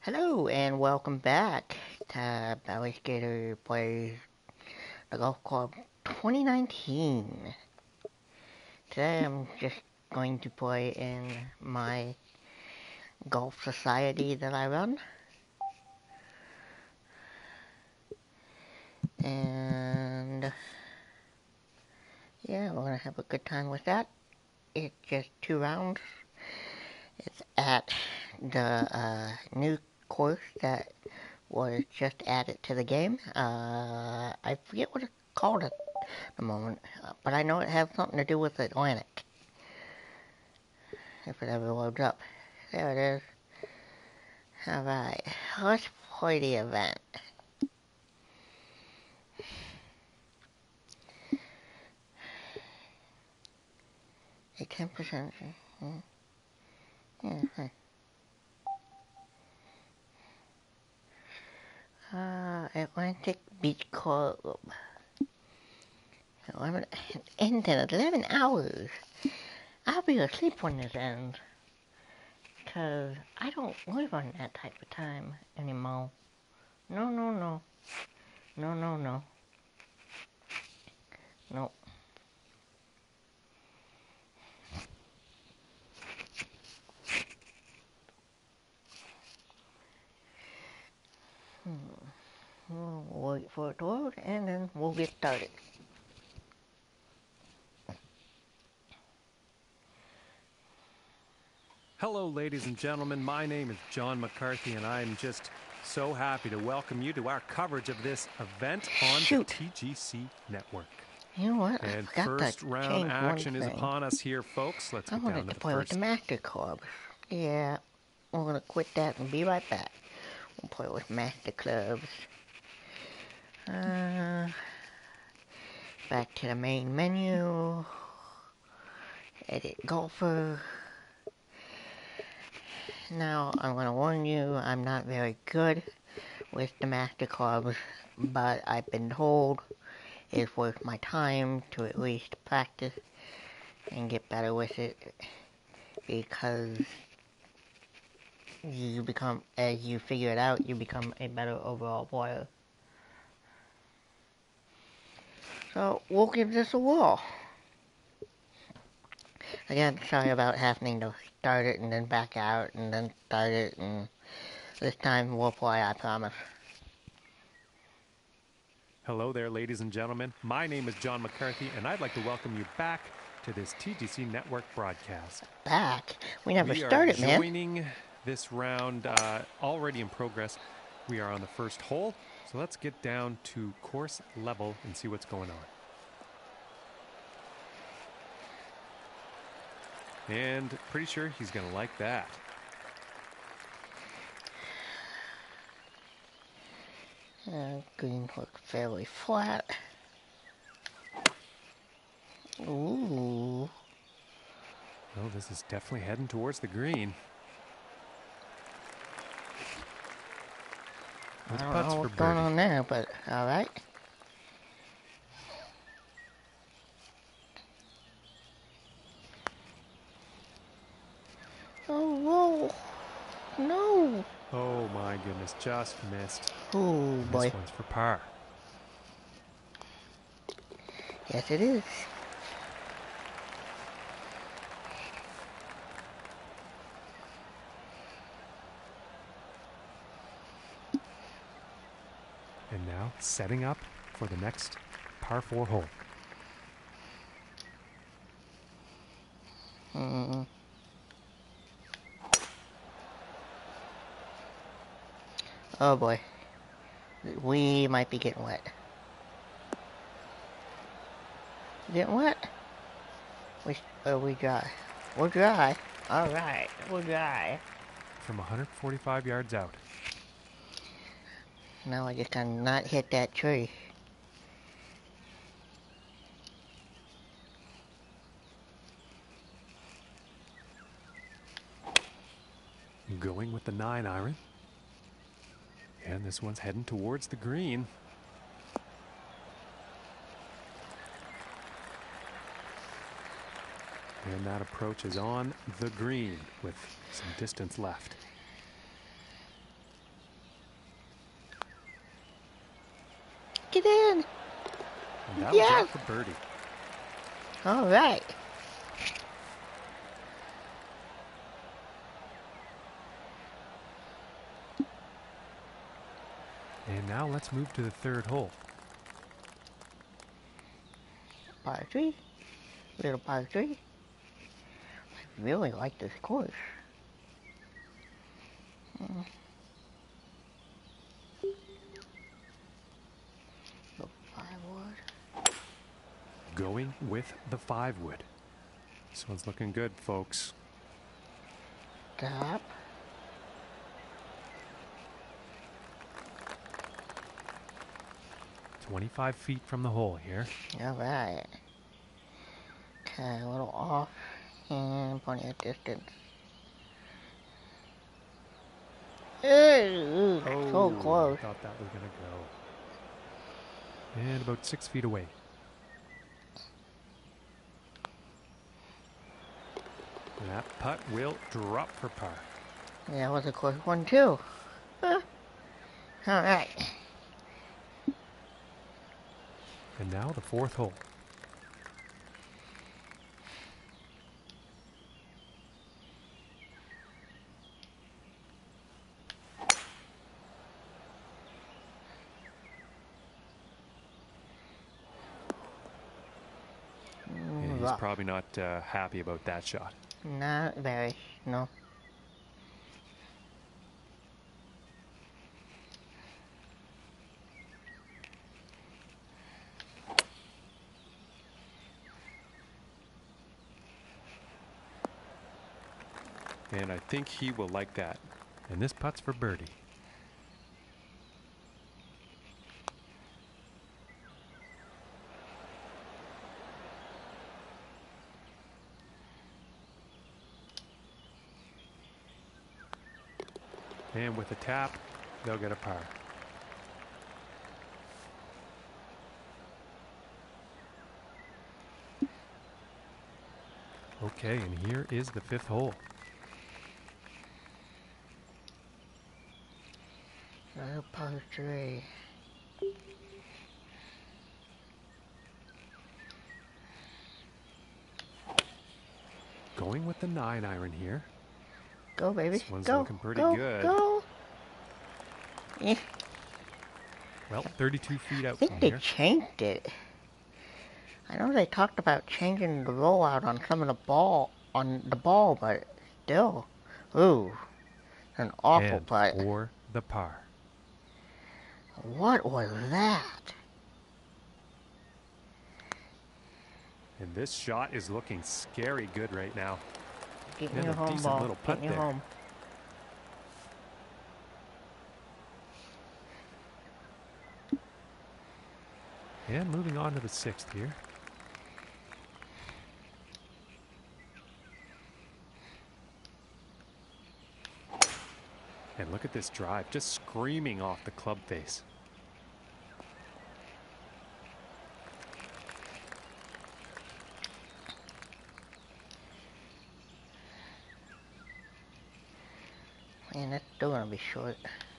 Hello and welcome back to Valley Skater Plays the Golf Club 2019. Today I'm just going to play in my golf society that I run. And yeah, we're gonna have a good time with that. It's just 2 rounds. It's at the new course that was just added to the game. I forget what it's called at the moment, but I know it has something to do with Atlantic. If it ever loads up. There it is. Alright, let's play the event. A 10%. Yeah, fine. Atlantic Beach Club. 11, ends in 11 hours. I'll be asleep when this ends. Cause I don't live on that type of time anymore. No, no, no. No, no, no. Nope. We'll wait for it to load and then we'll get started. Hello, ladies and gentlemen. My name is John McCarthy, and I'm just so happy to welcome you to our coverage of this event on the TGC Network. You know what? And I forgot first to round change action one is thing. upon us here, folks. Let's I get down wanted to to the play with the first. Master Club. Yeah, we're gonna quit that and be right back. We'll play with Master Clubs. Back to the main menu. Edit Golfer. Now, I'm gonna warn you, I'm not very good with the Master Clubs, but I've been told it's worth my time to at least practice and get better with it, because you become, as you figure it out, you become a better overall player. So, we'll give this a whirl. Again, sorry about having to start it and then back out and then start it, and this time we'll play, I promise. Hello there, ladies and gentlemen. My name is John McCarthy, and I'd like to welcome you back to this TGC Network broadcast. Back? We never We started, are man. joining this round already in progress. We are on the first hole, so let's get down to course level and see what's going on. And pretty sure he's going to like that. Green looks fairly flat. Ooh. Well, this is definitely heading towards the green. I don't know what's going on there, but alright. Oh, whoa. No. Oh my goodness, just missed. Oh boy. This one's for par. Yes, it is. And now setting up for the next par 4 hole. Oh boy. We might be getting wet. Getting wet? We dry. We're dry. Alright, we're dry. From 145 yards out. Now I just gotta not hit that tree. Going with the 9-iron. And this one's heading towards the green. And that approach is on the green with some distance left. Get in. And that'll Yes. drop for birdie. All right. And now let's move to the third hole. Par 3. Little par 3. I really like this course. The 5-wood. Going with the 5-wood. This one's looking good, folks. Tap. "25 feet from the hole here." All right. Okay, a little off and plenty of distance. Ooh, so close. I thought that was going to go. And about 6 feet away. And that putt will drop for par. Yeah, that was a close one too. All right. And now the fourth hole. Yeah, he's probably not happy about that shot. Not very, no. And I think he will like that. And this putt's for birdie. And with a tap, they'll get a par. Okay, and here is the fifth hole. Another par 3. Going with the 9-iron here. Go, baby. This one's go, looking pretty go, good. Go. Yeah. Well, 32 feet out I think from they here. changed it. I know they talked about changing the rollout on some of the ball, but still. Ooh. An awful And putt. for the par. What was that? And this shot is looking scary good right now. Get And your a home decent ball. little putt Get your there. home. And moving on to the sixth here. And look at this drive, just screaming off the club face. Man, that's still gonna be short.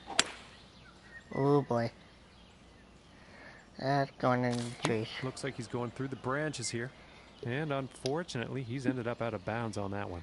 Oh boy. That's going in the trees. Looks like he's going through the branches here. And unfortunately, he's ended up out of bounds on that one.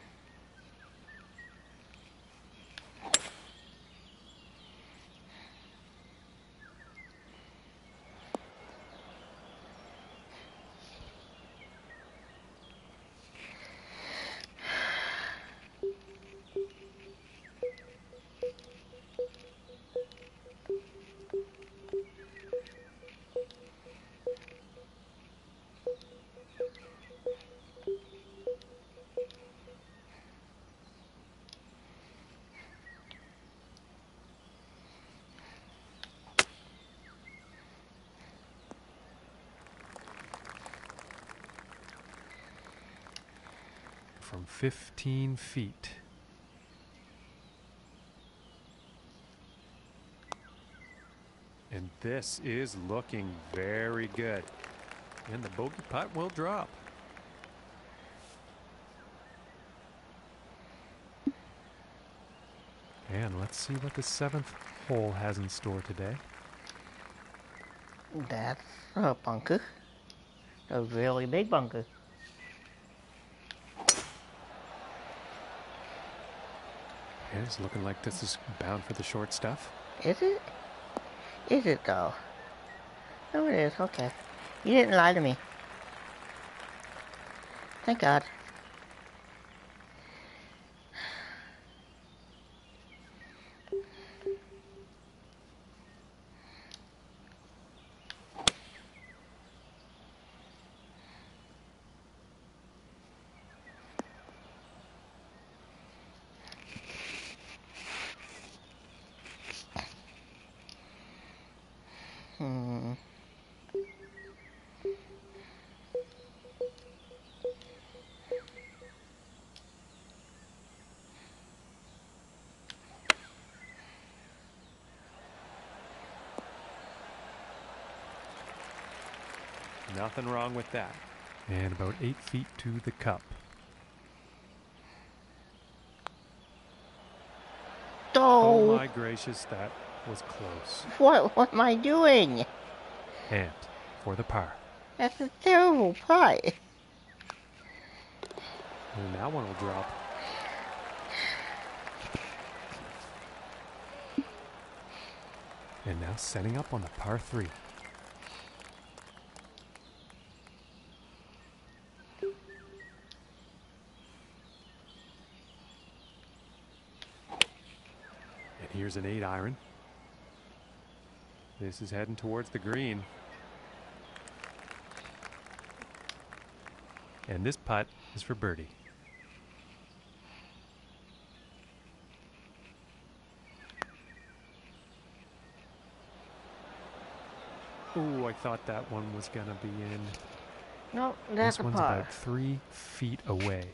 From 15 feet. And this is looking very good. And the bogey putt will drop. And let's see what the seventh hole has in store today. That's a bunker. A really big bunker. Yeah, it's looking like this is bound for the short stuff. Is it? Is it though? Oh, it is. Okay. You didn't lie to me. Thank God. Hmm. Nothing wrong with that. And about 8 feet to the cup. Oh my gracious, that was close. What am I doing? And for the par. That's a terrible putt. And that one will drop. And now setting up on the par 3. And here's an 8 iron. This is heading towards the green. And this putt is for birdie. Ooh, I thought that one was going to be in. No, that's this a one's par. about 3 feet away.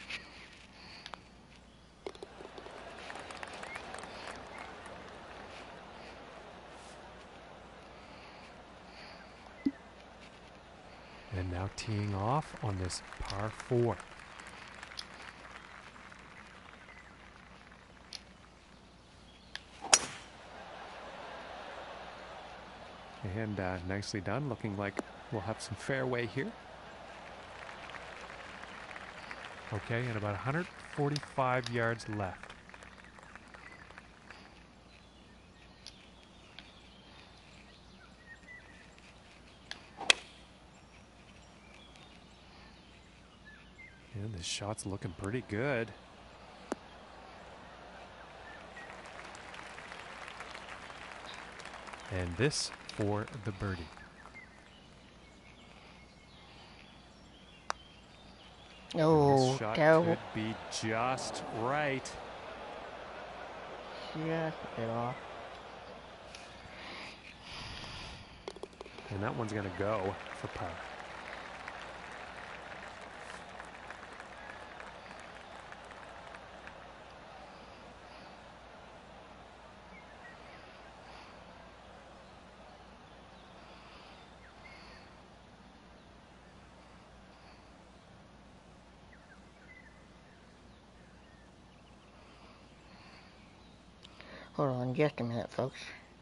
And now teeing off on this par 4. And nicely done. Looking like we'll have some fairway here. Okay, and about 145 yards left. And this shot's looking pretty good. And this for the birdie. Oh, this shot terrible. could be just right. Just a bit off. And that one's going to go for par. Hold on just a minute, folks.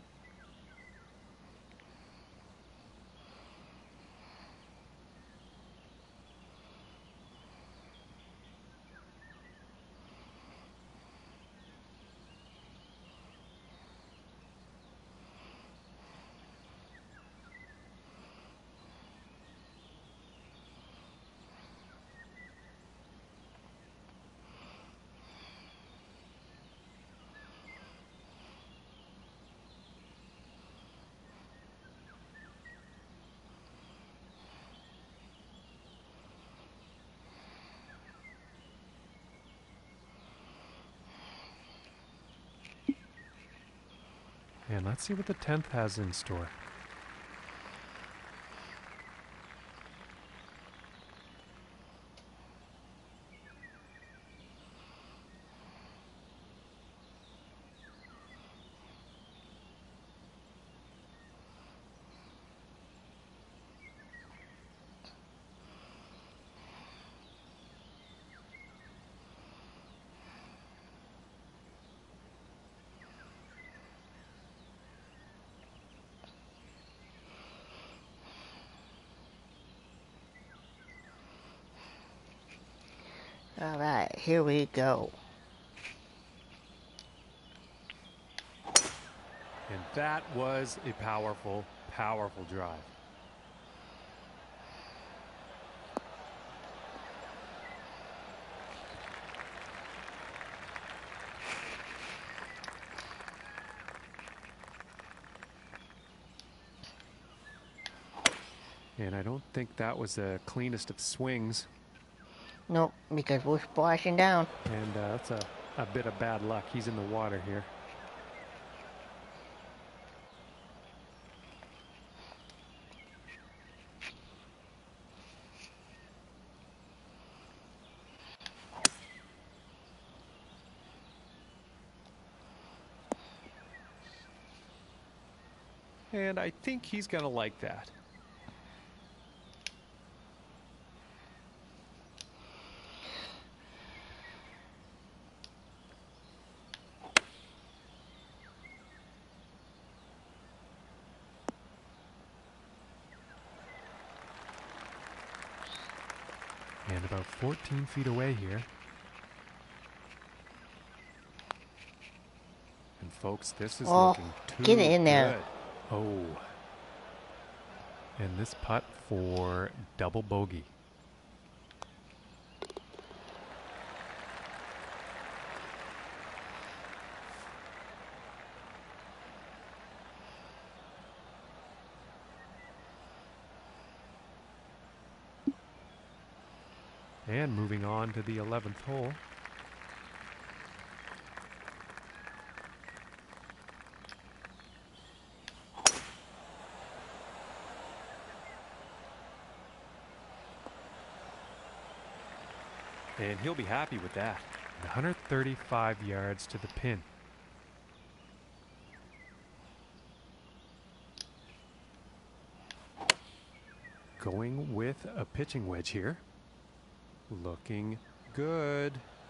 And let's see what the 10th has in store. All right, here we go. And that was a powerful, powerful drive. And I don't think that was the cleanest of swings. Nope, because we're splashing down. And that's a bit of bad luck. He's in the water here. And I think he's going to like that. And about 14 feet away here. And folks, this is looking too get it in there. good. Oh. And this putt for double bogey. And moving on to the 11th hole. And he'll be happy with that. 135 yards to the pin. Going with a pitching wedge here. Looking good.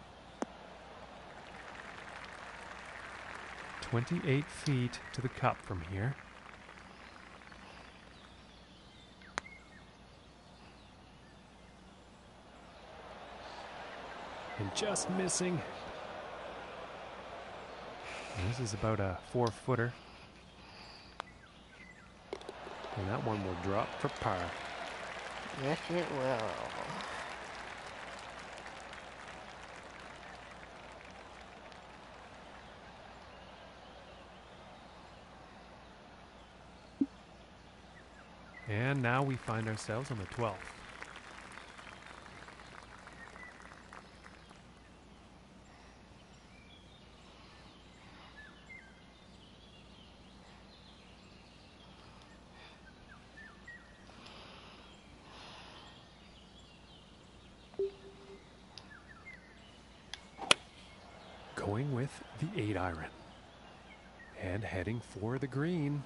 28 feet to the cup from here. And just missing. And this is about a 4-footer. And that one will drop for par. Yes, it will. And now we find ourselves on the 12th. Going with the 8-iron. And heading for the green.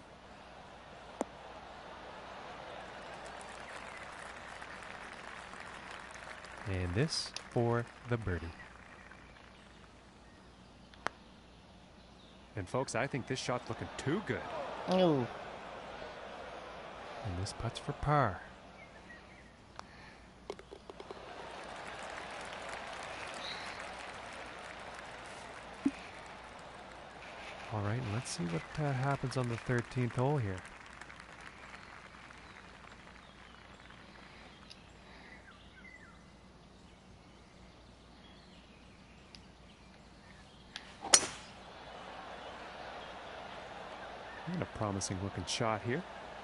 And this for the birdie. And folks, I think this shot's looking too good. Ooh. And this putt's for par. All right, let's see what happens on the 13th hole here. And a promising looking shot here.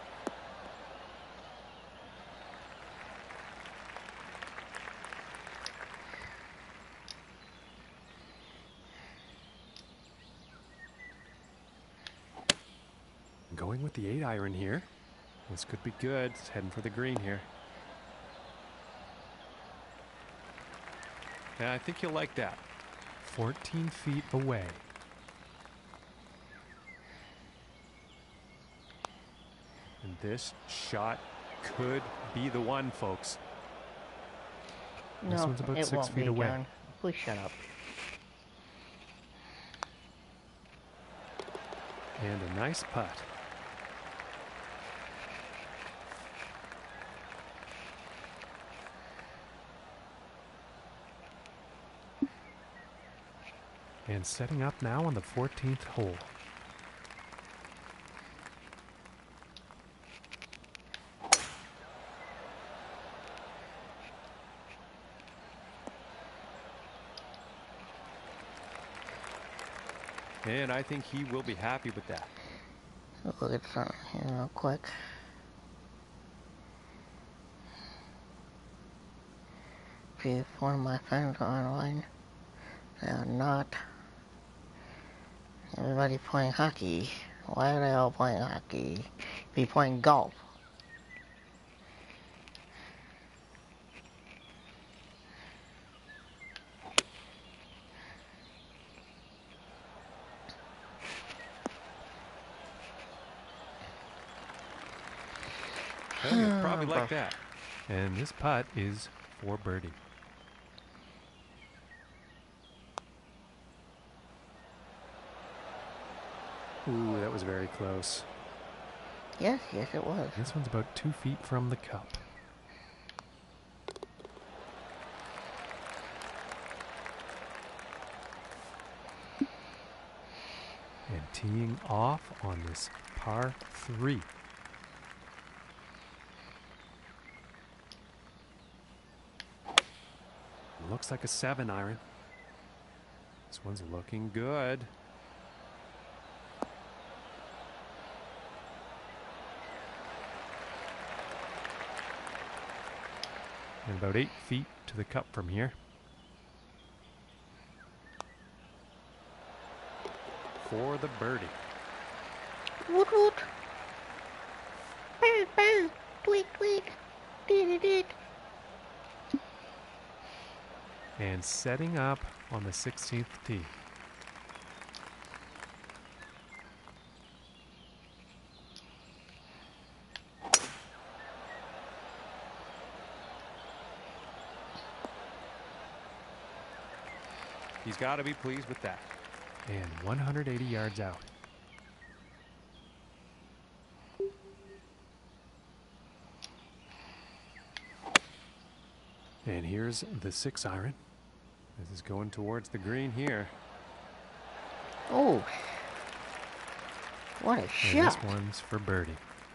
Going with the 8-iron here. This could be good. It's heading for the green here. Yeah, I think you'll like that. 14 feet away. And this shot could be the one, folks. No, this one's about it 6 won't feet be, away. John. Please shut up. And a nice putt. And setting up now on the 14th hole. And I think he will be happy with that. Look at something here real quick. See if one of my friends are online. They are not. Everybody playing hockey. Why are they all playing hockey? Be playing golf. Well, you're probably like that. And this putt is for birdie. Ooh, that was very close. Yes, it was. This one's about 2 feet from the cup. And teeing off on this par 3. Looks like a 7 iron. This one's looking good. And about 8 feet to the cup from here. For the birdie. Woot woot. Bird, bird. Tweet, tweet. Did it. And setting up on the 16th tee. He's got to be pleased with that. And 180 yards out. And here's the 6 iron. This is going towards the green here. Oh. What a And shot. this one's for birdie.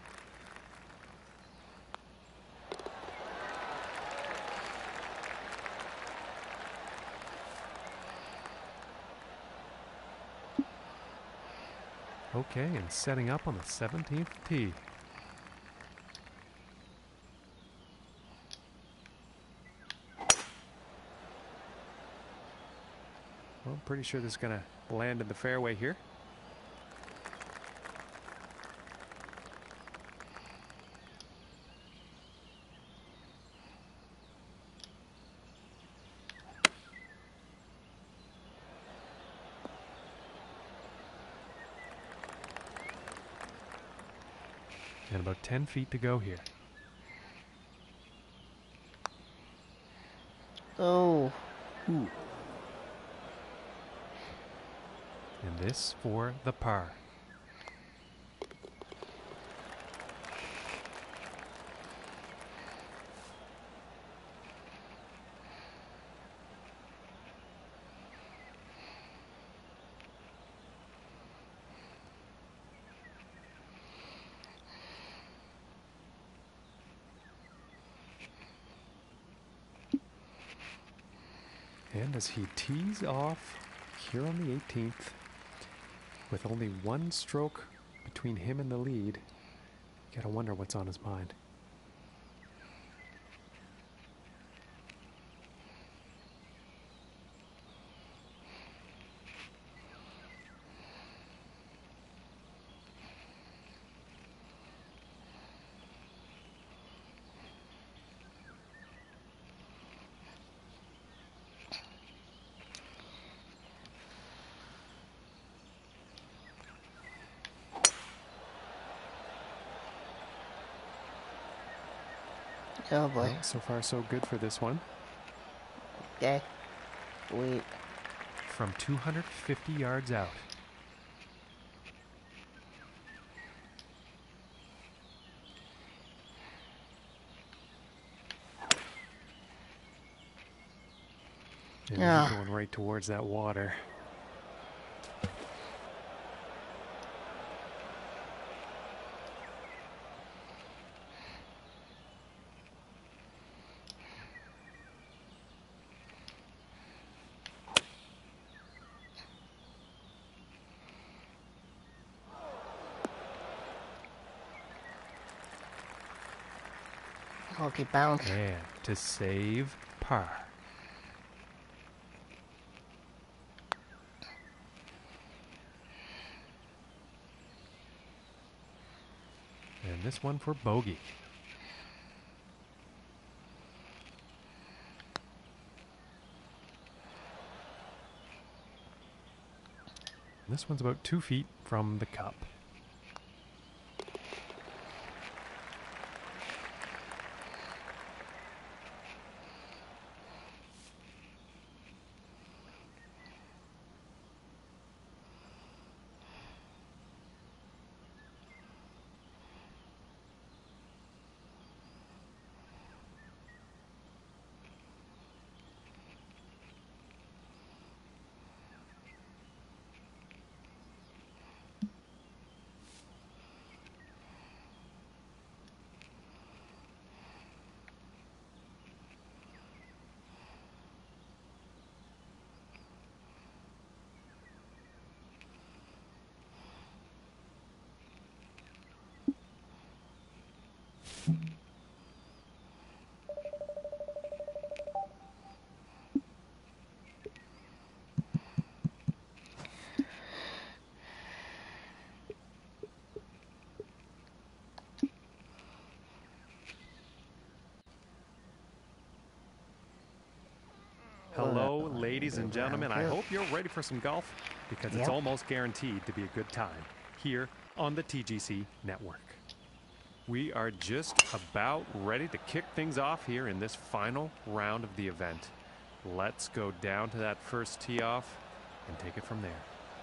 Okay, and setting up on the 17th tee. Well, I'm pretty sure this is going to land in the fairway here. And about 10 feet to go here. Oh. Ooh. And this for the par. And as he tees off here on the 18th, with only 1 stroke between him and the lead, you gotta wonder what's on his mind. Oh boy. Well, so far so good for this one. Okay. Sweet. From 250 yards out. And Yeah. going right towards that water. Multi-bounce. And to save par. And this one for bogey. This one's about 2 feet from the cup. Hello, ladies and gentlemen. I hope you're ready for some golf because it's almost guaranteed to be a good time here on the TGC network. We are just about ready to kick things off here in this final round of the event. Let's go down to that first tee off and take it from there.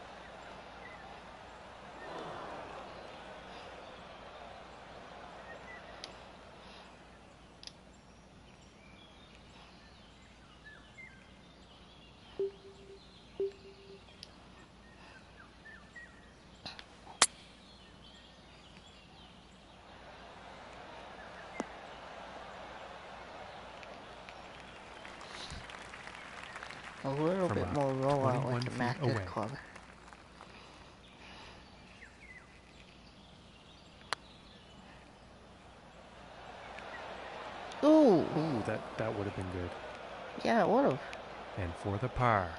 A little bit more rollout with the Master's club. Ooh, that would have been good. Yeah, it would have. And for the par.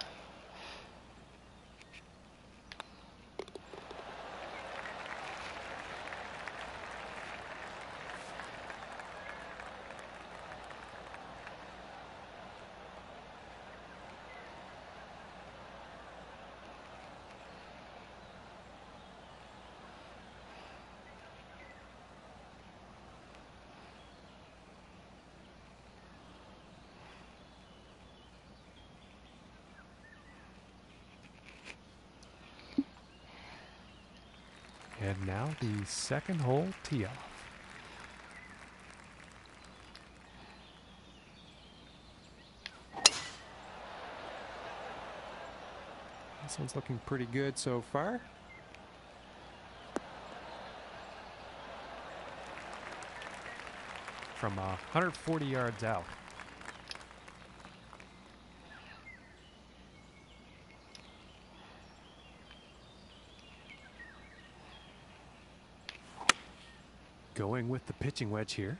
And now the second hole tee off. This one's looking pretty good so far. From 140 yards out. Going with the pitching wedge here.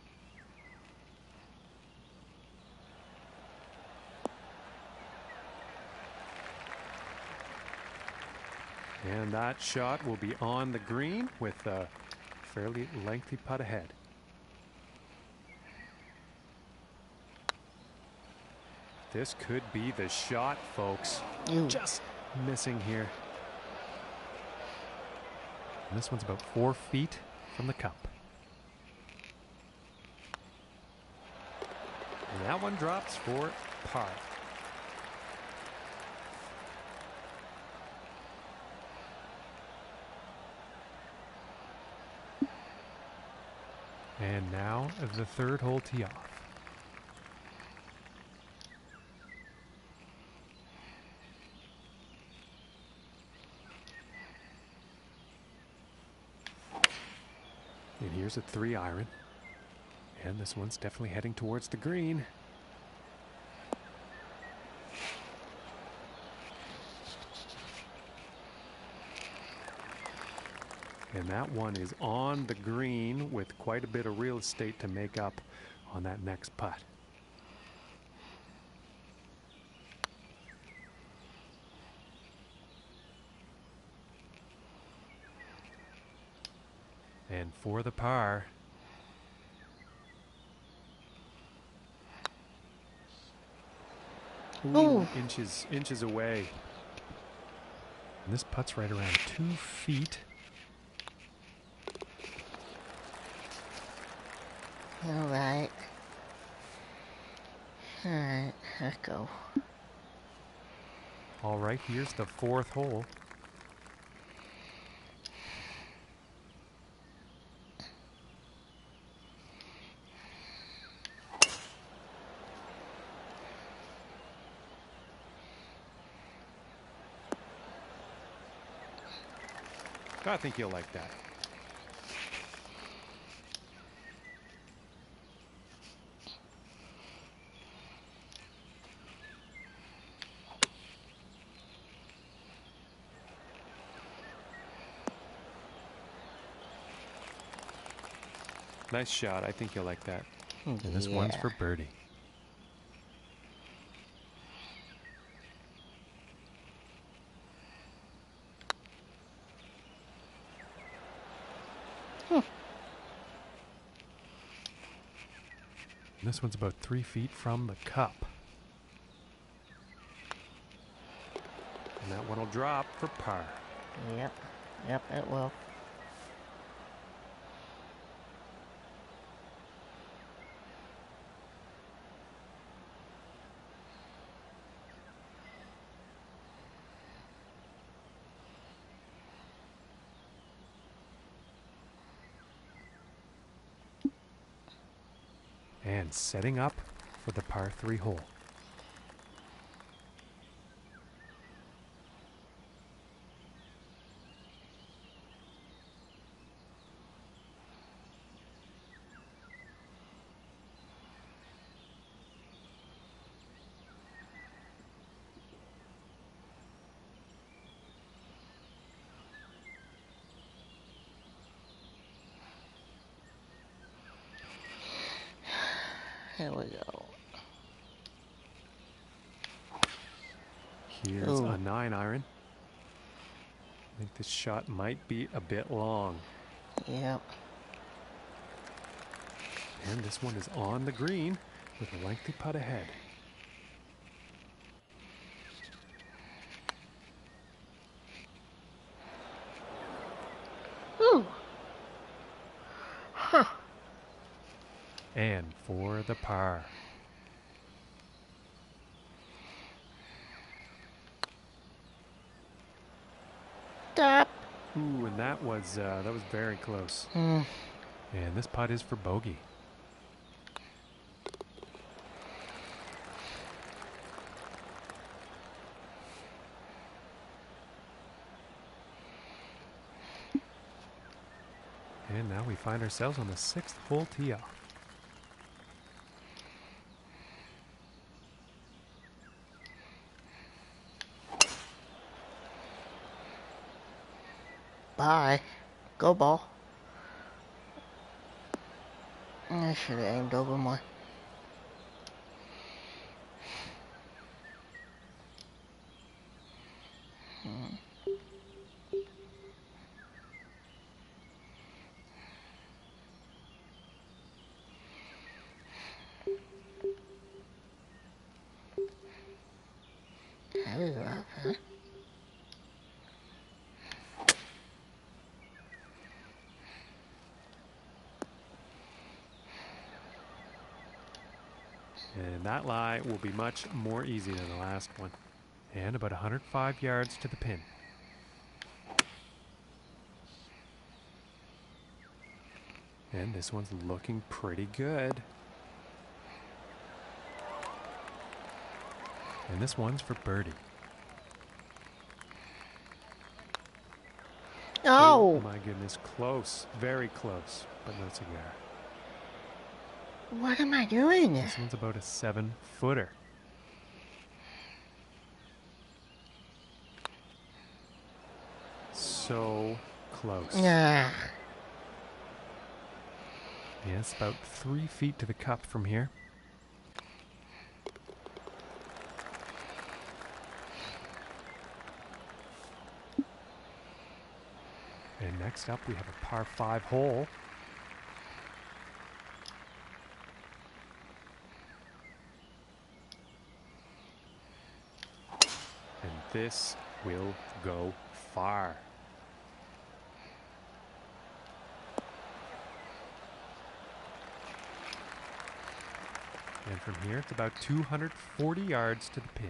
And that shot will be on the green with a fairly lengthy putt ahead. This could be the shot, folks. Just missing here. And this one's about 4 feet from the cup. And that one drops for par. And now the third hole tee off. And here's a 3-iron. And this one's definitely heading towards the green. And that one is on the green with quite a bit of real estate to make up on that next putt. And for the par. Ooh, inches away. And this putt's right around 2 feet. All right. All right, let's go. All right, here's the 4th hole. I think you'll like that. Nice shot. I think you'll like that. And this one's for birdie. And this one's about 3 feet from the cup. And that one will drop for par. Yep, it will. And setting up for the par 3 hole. Here we go. Here's a 9-iron. I think this shot might be a bit long. Yep. And this one is on the green with a lengthy putt ahead. Ooh. Huh. And for the par. Stop. Ooh, and that was very close. Mm. And this putt is for bogey. And now we find ourselves on the 6th hole tee off. Bye. Go ball. I should have aimed over more. That was rough, huh? And that lie will be much more easy than the last one. And about 105 yards to the pin. And this one's looking pretty good. And this one's for birdie. Oh! My goodness, close. Very close, but no cigar. What am I doing? This one's about a 7-footer. So close. Nah. Yes, about 3 feet to the cup from here. And next up we have a par 5 hole. And this will go far. And from here, it's about 240 yards to the pin.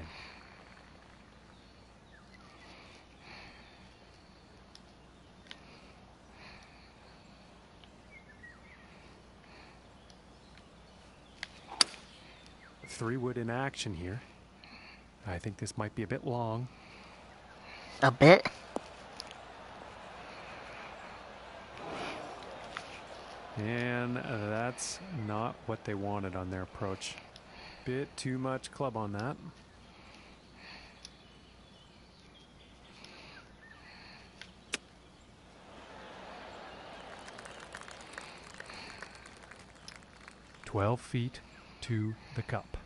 Three wood in action here. I think this might be a bit long. A bit? And that's not what they wanted on their approach. Bit too much club on that. "12 feet to the cup."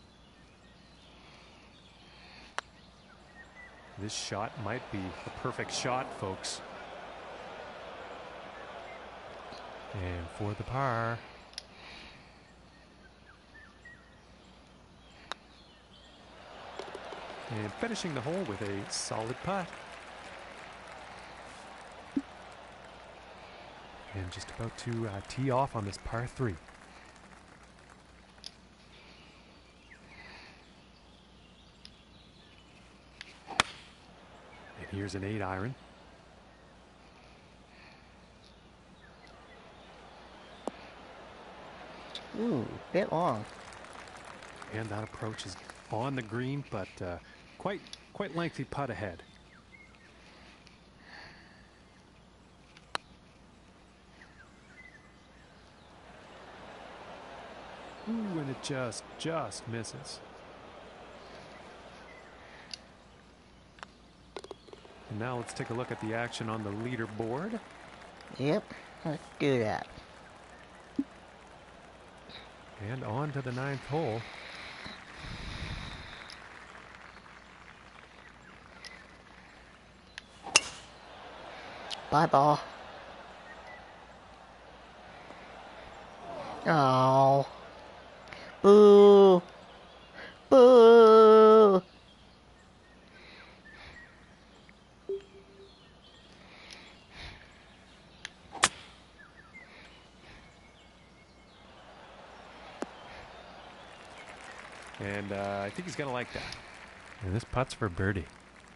This shot might be the perfect shot, folks. And for the par. And finishing the hole with a solid putt. And just about to tee off on this par 3. And here's an 8-iron. Ooh, bit long. And that approach is on the green, but quite lengthy putt ahead. Ooh, and it just misses. And now let's take a look at the action on the leaderboard. Yep, let's do that. And on to the 9th hole. Bye, ball. Oh. Boo. Boo. And I think he's going to like that. And this putt's for birdie.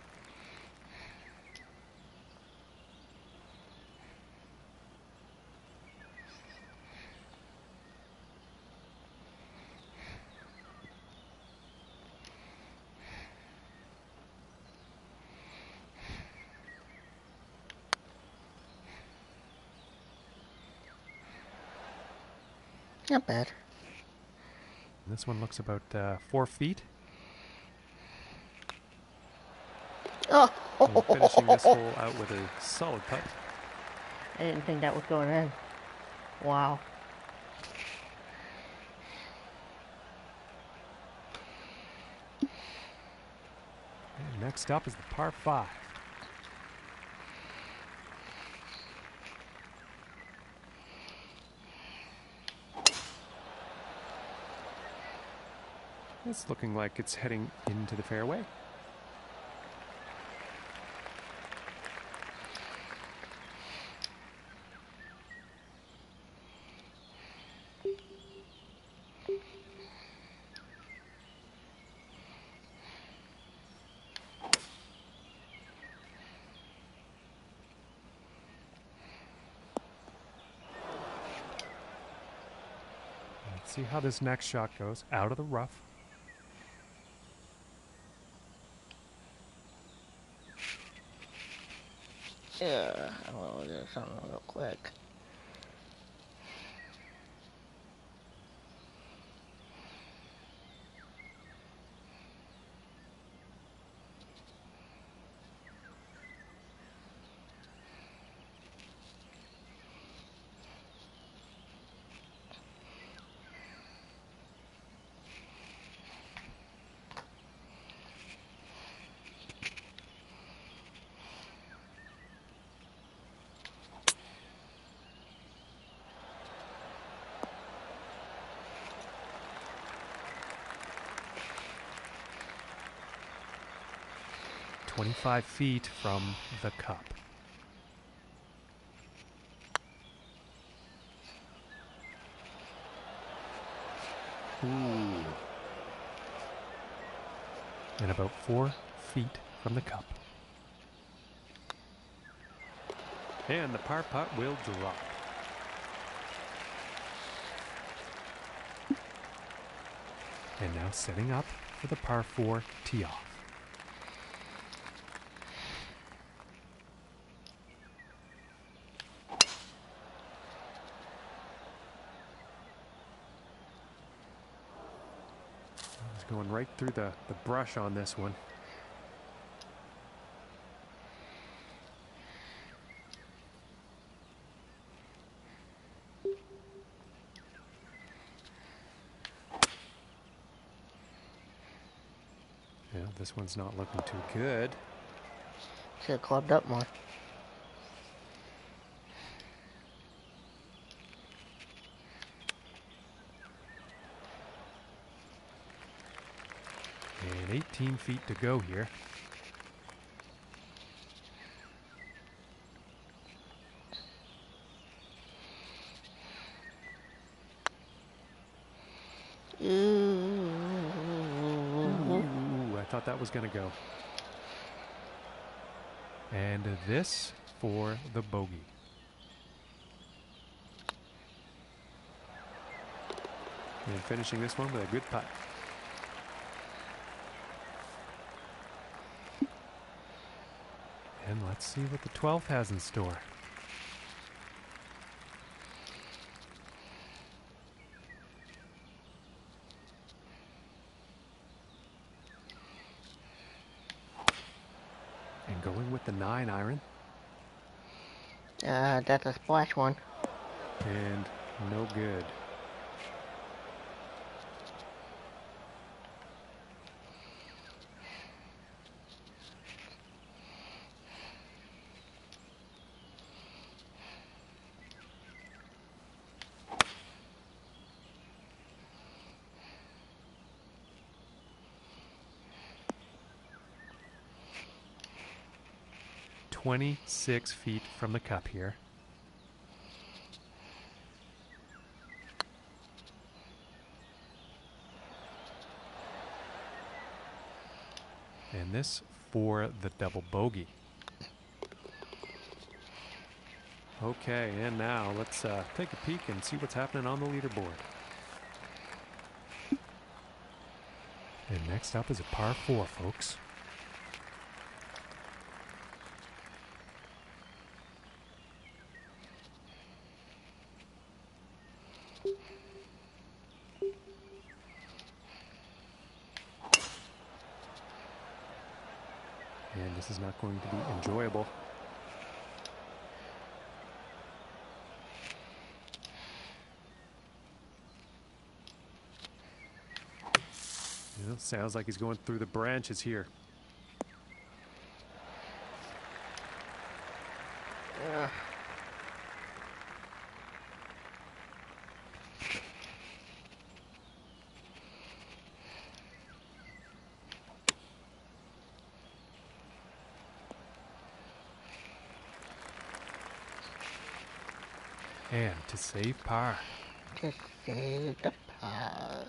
Not bad. This one looks about 4 feet. Oh. And finishing this hole out with a solid putt. I didn't think that was going in. Wow. And next up is the par 5. It's looking like it's heading into the fairway. Let's see how this next shot goes. Out of the rough. Yeah, I want to do something real quick. 25 feet from the cup. Ooh. And about 4 feet from the cup. And the par putt will drop. And now setting up for the par 4 tee off. He's going right through the brush on this one. Yeah, this one's not looking too good. Should have clubbed up more. And 18 feet to go here. Ooh, I thought that was going to go. And this for the bogey. And finishing this one with a good putt. And let's see what the 12 has in store. And going with the 9 iron. That's a splash one. And no good. "26 feet from the cup here. And this for the double bogey. Okay, and now let's take a peek and see what's happening on the leaderboard. And next up is a par 4, folks. And this is not going to be enjoyable. You know, sounds like he's going through the branches here. And to save par. To save the par.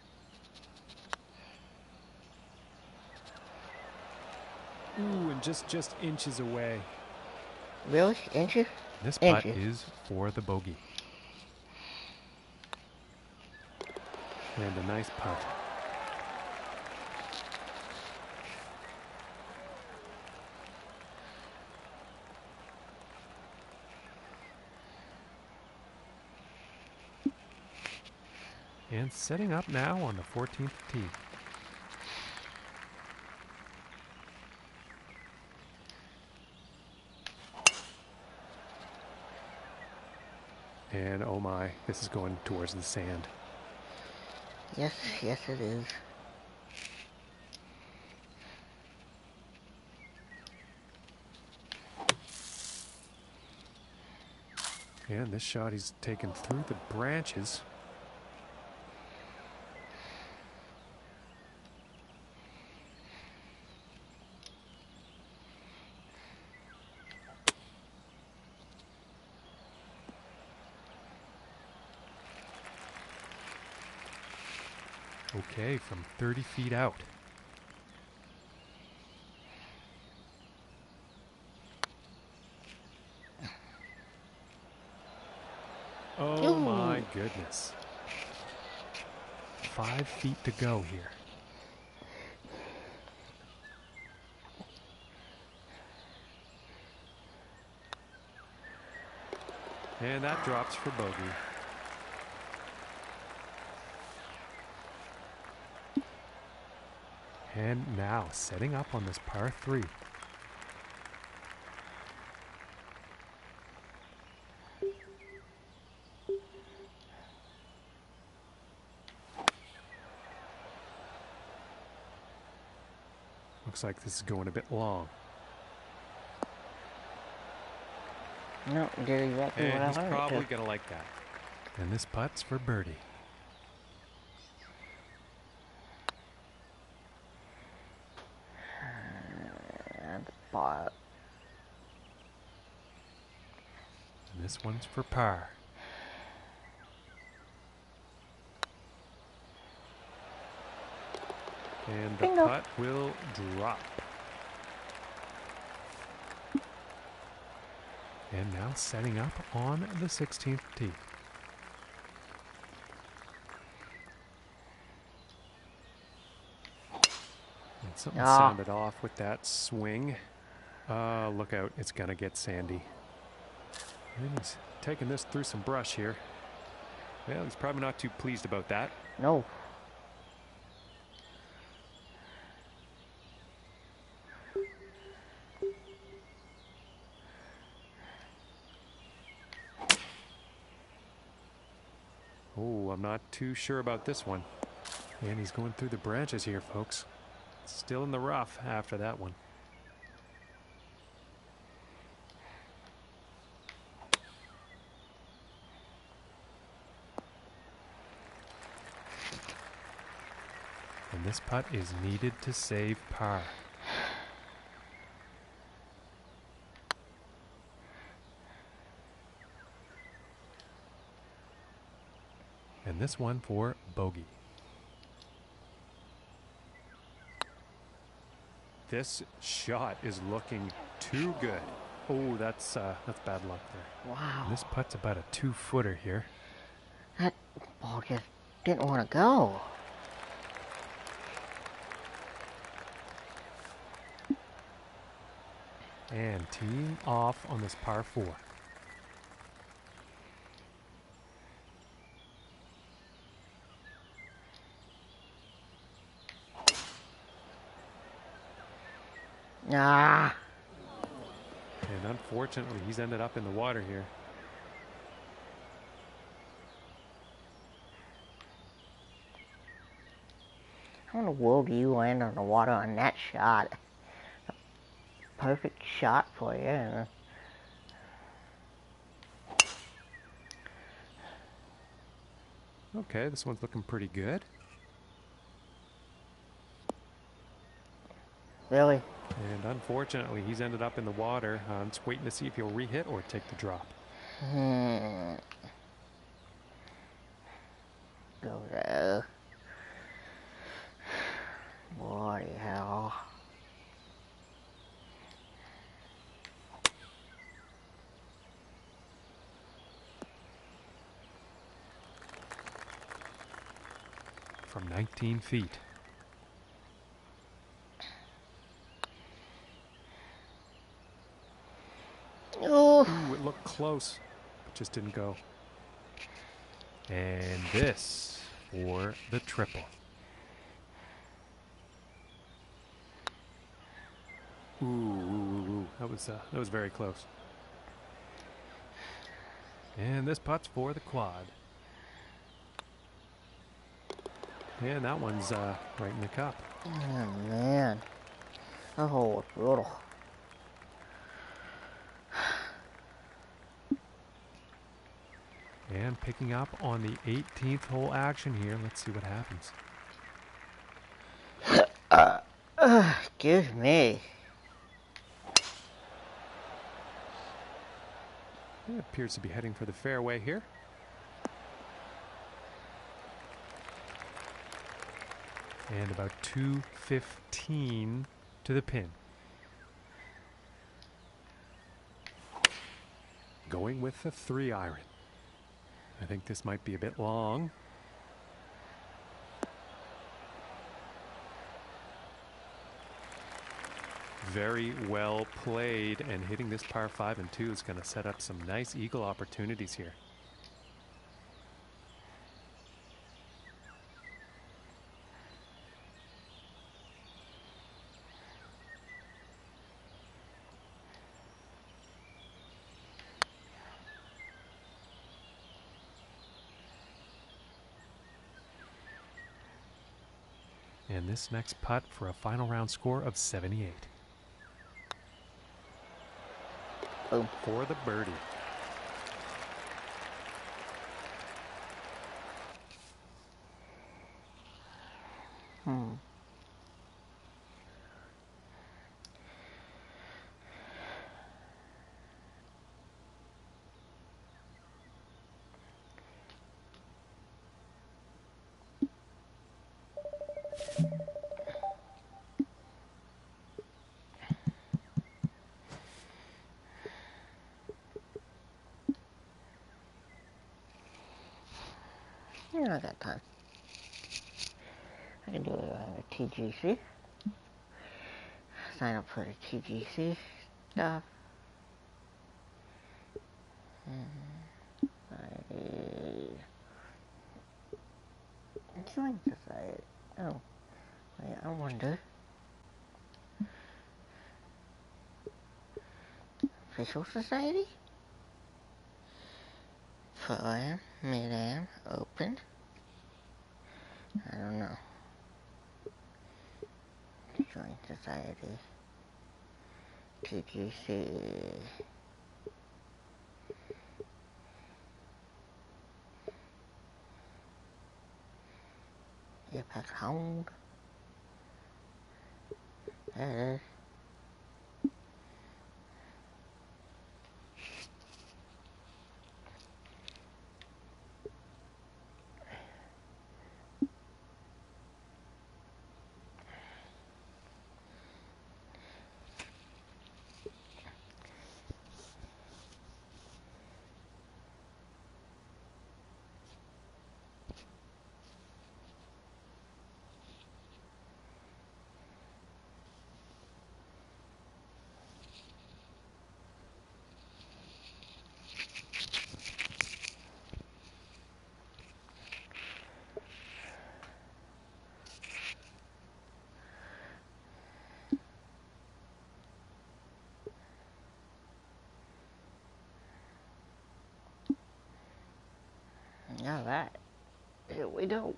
Ooh, and just inches away. Really? Inches? This putt is for the bogey. And a nice putt. And setting up now on the 14th tee. And oh my, this is going towards the sand. Yes, yes it is. And this shot he's taken through the branches. Okay, from 30 feet out. Oh my goodness. 5 feet to go here. And that drops for bogey. And now setting up on this par 3. Looks like this is going a bit long. No, did exactly what I And he's wanted probably to. going to like that. And this putt's for birdie. And par. And this one's for par. And the putt will drop. And now setting up on the 16th tee. And something sounded off with that swing. Look out, it's going to get sandy. And he's taking this through some brush here. Well, he's probably not too pleased about that. No. Oh, I'm not too sure about this one. And he's going through the branches here, folks. Still in the rough after that one. And this putt is needed to save par. And this one for bogey. This shot is looking too good. Oh, that's bad luck there. Wow. And this putt's about a 2-footer here. That ball just didn't want to go. And teeing off on this par 4. Ah. And unfortunately, he's ended up in the water here. How in the world do you land on the water on that shot? A perfect shot for you. Okay, this one's looking pretty good. Really? And unfortunately, he's ended up in the water. I'm just waiting to see if he'll re-hit or take the drop. Go there. Bloody hell. From 19 feet. Ooh, it looked close, but just didn't go. And this for the triple. Ooh. That was very close. And this putt's for the quad. And that one's right in the cup. Oh, man. That hole was brutal. And picking up on the 18th hole action here. Let's see what happens. Excuse me. It appears to be heading for the fairway here. And about 215 to the pin. Going with the 3-iron. I think this might be a bit long. Very well played, and hitting this par 5 and 2 is going to set up some nice eagle opportunities here. And this next putt for a final round score of 78. Oh. For the birdie. Yeah, I got time. I can do it on the TGC. Sign up for the TGC stuff. Join society. Oh, wait, I wonder. Official society? Pro-am, mid-am, open. I don't know. Join society. TGC. Impact Hound. There it is. Alright, here we go.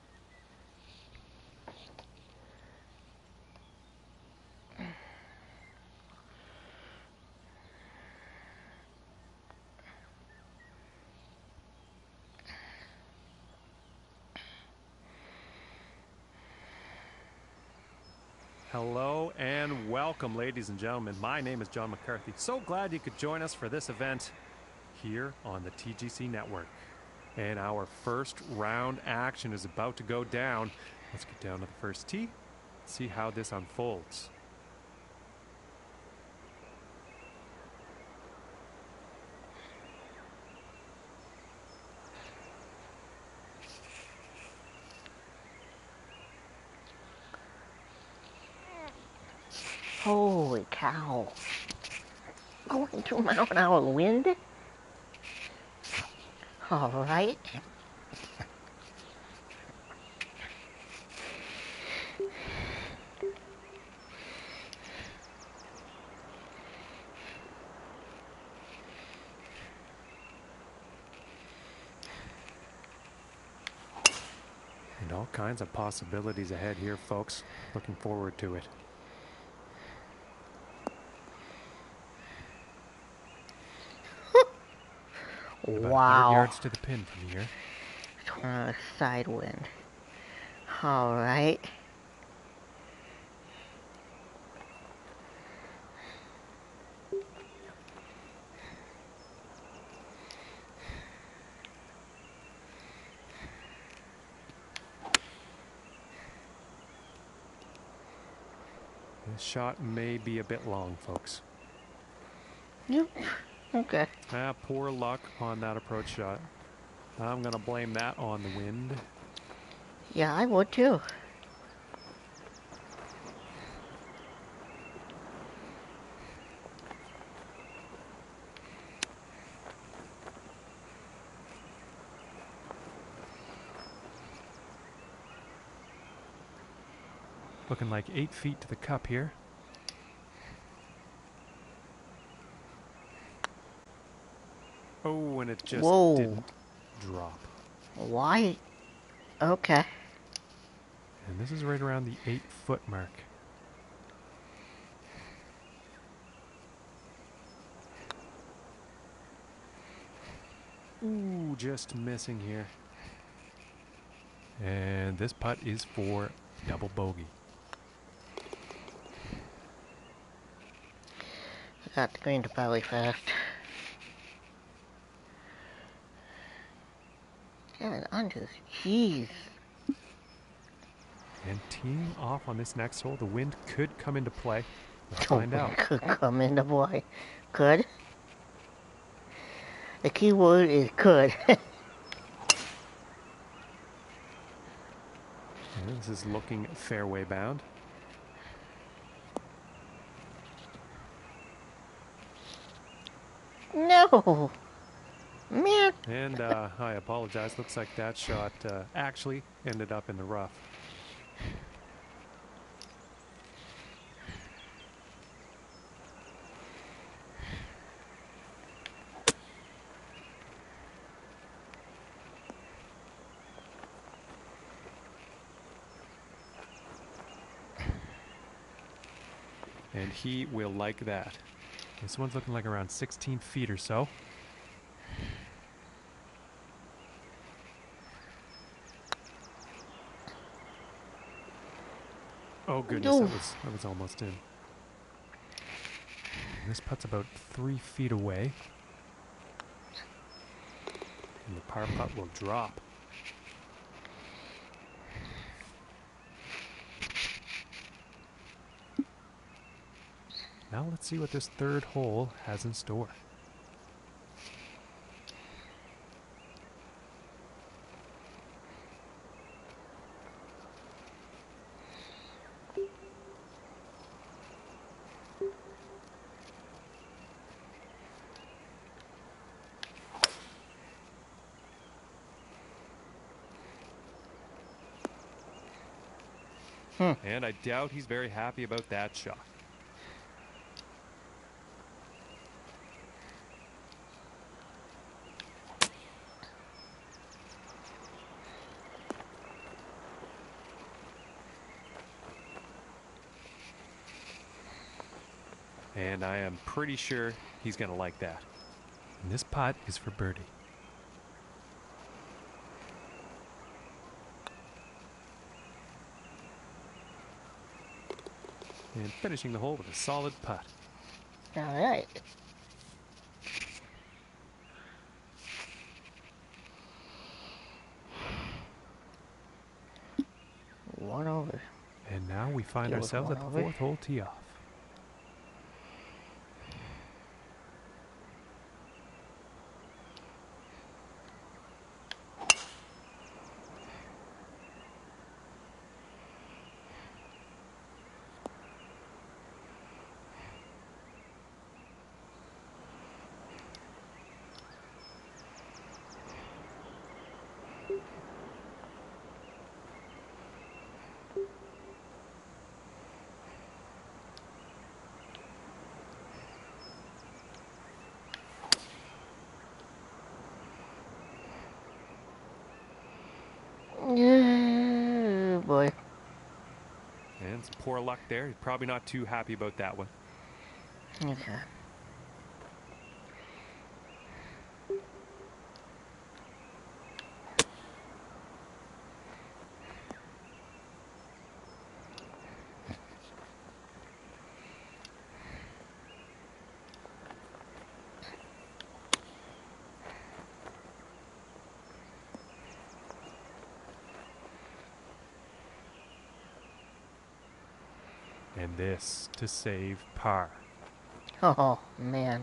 Hello and welcome, ladies and gentlemen. My name is John McCarthy. So glad you could join us for this event here on the TGC Network. And our first round action is about to go down. Let's get down to the first tee, see how this unfolds. Holy cow. Going 2-mile-an-hour wind? Alright. And all kinds of possibilities ahead here, folks. Looking forward to it. About 100 yards to the pin from here. Side wind. Alright. The shot may be a bit long, folks. Yep. Okay. Poor luck on that approach shot. I'm going to blame that on the wind. Yeah, I would too. Looking like 8 feet to the cup here. Oh, and it just didn't drop. Why? Okay. And this is right around the 8-foot mark. Ooh, just missing here. And this putt is for double bogey. I got the green to belly fast. Get it onto this. Jeez. And teeing off on this next hole, the wind could come into play. Let's find out. Could come into play. Could? The key word is could. This is looking fairway bound. No! Man! And I apologize. Looks like that shot actually ended up in the rough. And he will like that. This one's looking like around 16 feet or so. Oh goodness, that was almost in. And this putt's about 3 feet away. And the par putt will drop. Now let's see what this third hole has in store. And I doubt he's very happy about that shot. And I am pretty sure he's going to like that. And this putt is for birdie. And finishing the hole with a solid putt. All right. One over. And now we find ourselves at the fourth hole tee off. Yeah, boy. And some poor luck there. He's probably not too happy about that one. Okay. And this to save par. Oh, man.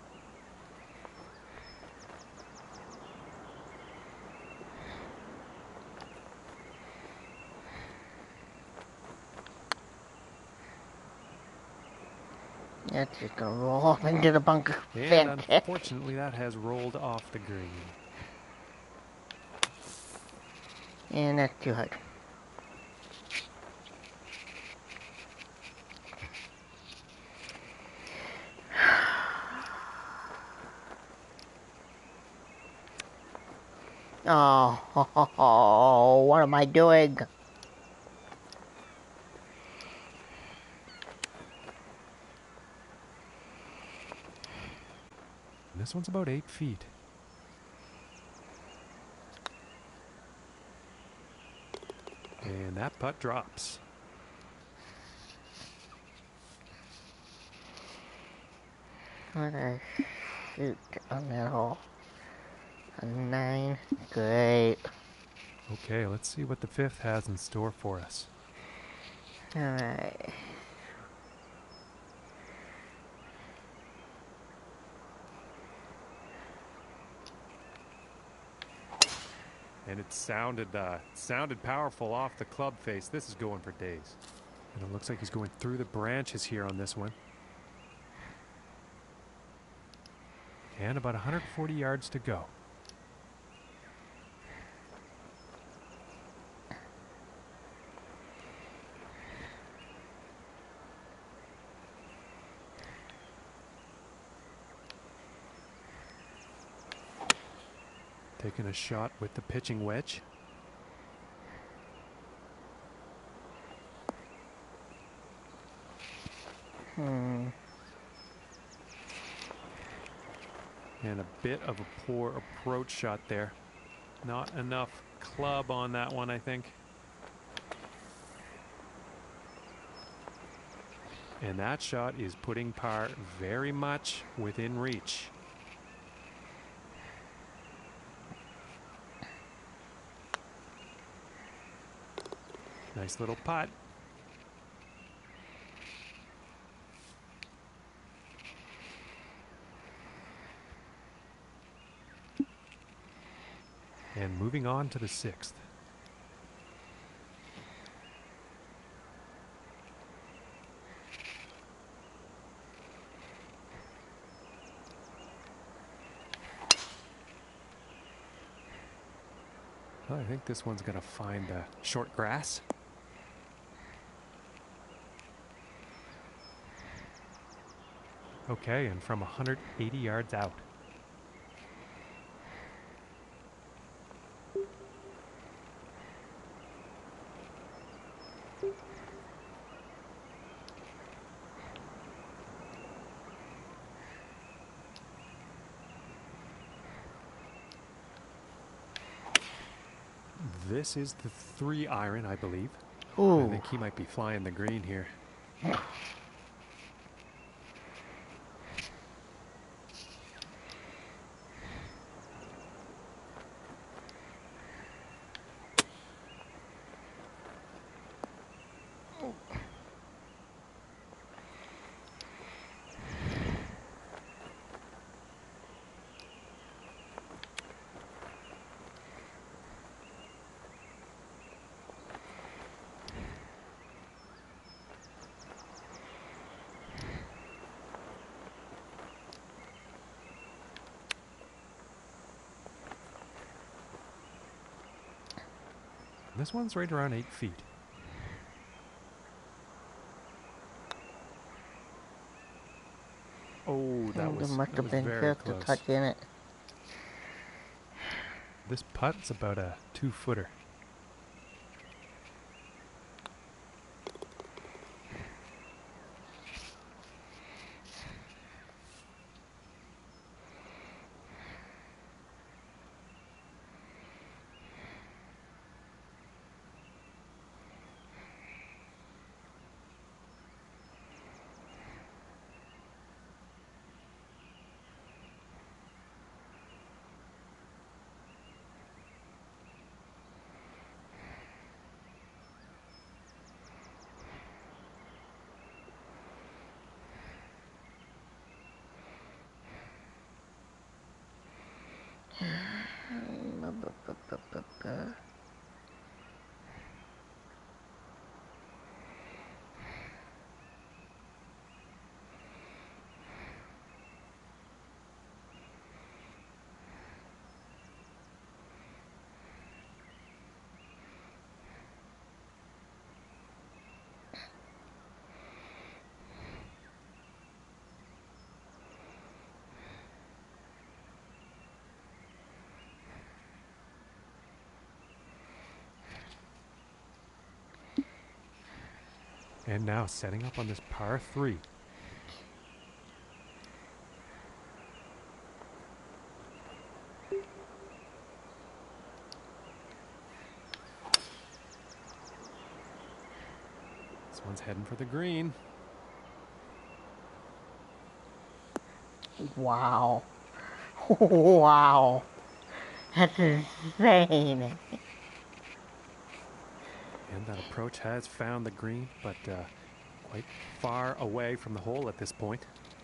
That's just gonna roll off into the bunker. And unfortunately, that has rolled off the green. And that's too hard. Oh, what am I doing? This one's about 8 feet. And that putt drops. What a shoot on that hole. A 9. Great. Okay, let's see what the 5th has in store for us. Alright. And it sounded powerful off the club face. This is going for days. And it looks like he's going through the branches here on this one. And about 140 yards to go. Taking a shot with the pitching wedge. And a bit of a poor approach shot there. Not enough club on that one, I think. And that shot is putting par very much within reach. Nice little putt. And moving on to the 6th. Well, I think this one's going to find the short grass. Okay, and from 180 yards out. This is the 3 iron, I believe. Ooh. I think he might be flying the green here. This one's right around 8 feet. Oh, that was must have been very just close. a touch in it. This putt's about a 2-footer. And now setting up on this par 3. This one's heading for the green. Wow. Wow. That's insane. And that approach has found the green, but quite far away from the hole at this point.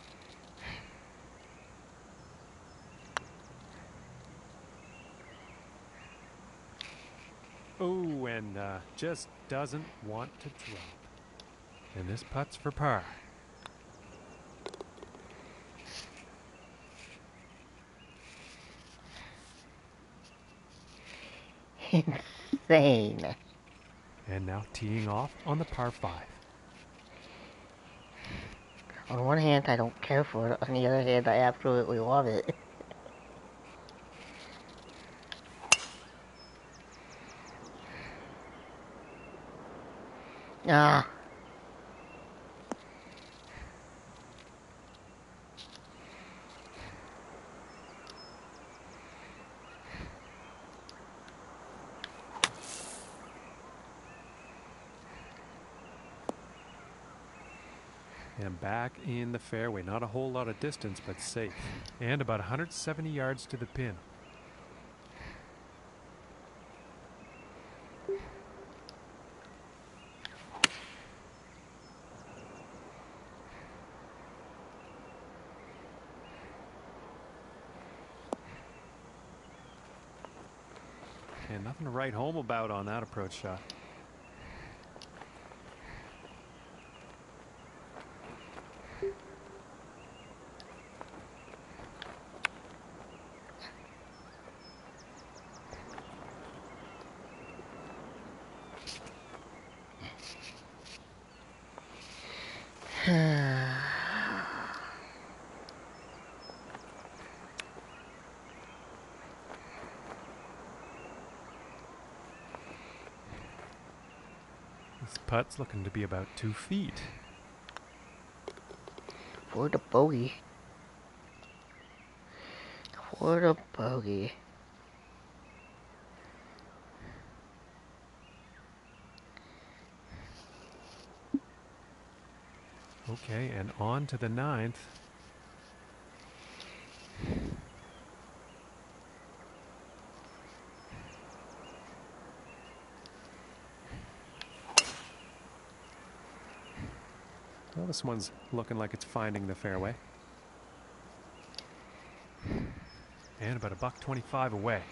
Oh, and just doesn't want to drop. And this putt's for par. Insane. And now teeing off on the par 5. On one hand, I don't care for it. On the other hand, I absolutely love it. Ah. And back in the fairway. Not a whole lot of distance, but safe. And about 170 yards to the pin. And nothing to write home about on that approach shot. This putt's looking to be about 2 feet. For the bogey. For the bogey. Okay, and on to the 9th. Well, this one's looking like it's finding the fairway. And about $125 away.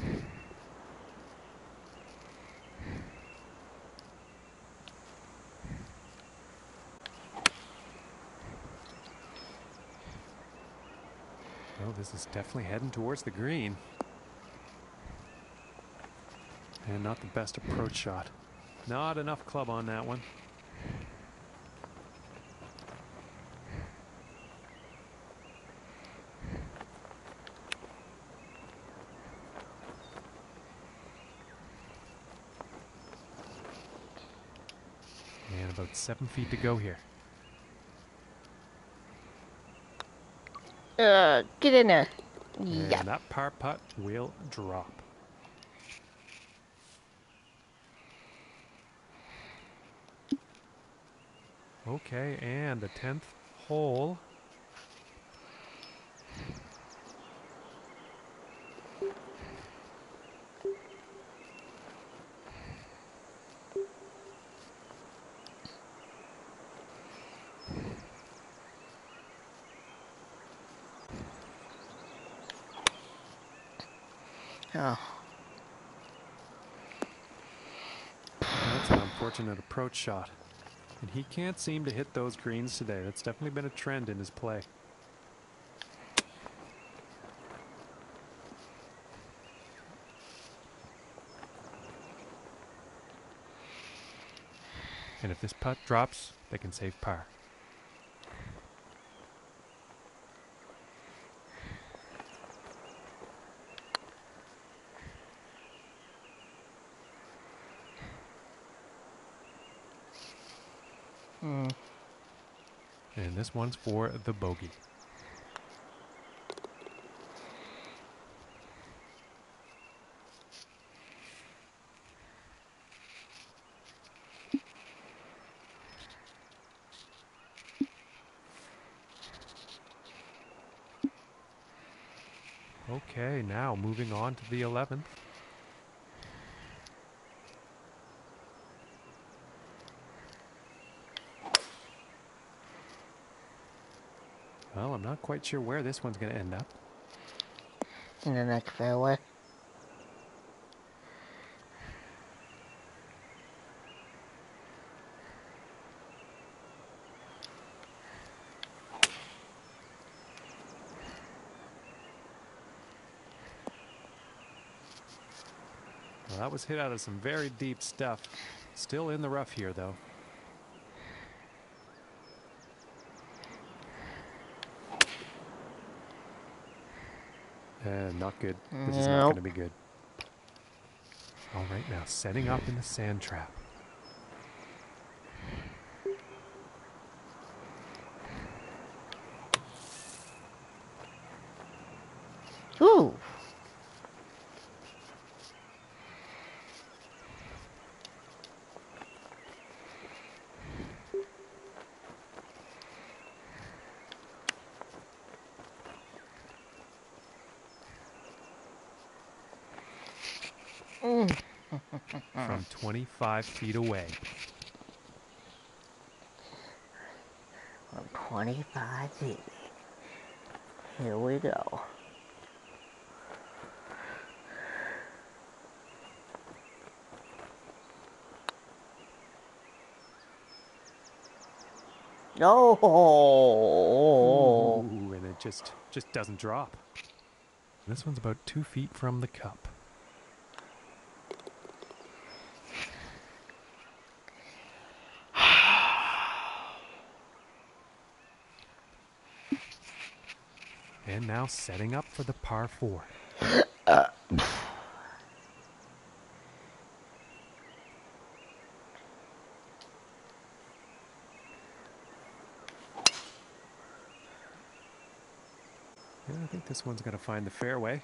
Well, this is definitely heading towards the green. And not the best approach shot. Not enough club on that one. And about 7 feet to go here. Get in there. And Yeah. that par putt will drop. Okay, and the 10th hole. Oh. unfortunate approach shot. And he can't seem to hit those greens today. That's definitely been a trend in his play. And if this putt drops, they can save par. And this one's for the bogey. Okay, now moving on to the 11th. Well, I'm not quite sure where this one's going to end up. In the next fairway. Well, that was hit out of some very deep stuff. Still in the rough here, though. Not good. This is not going to be good. All right, now setting up in the sand trap. Ooh. From 25 feet away. From 25 feet. Here we go. Oh! Ooh, and it just doesn't drop. This one's about 2 feet from the cup. And now setting up for the par 4. Yeah, I think this one's going to find the fairway.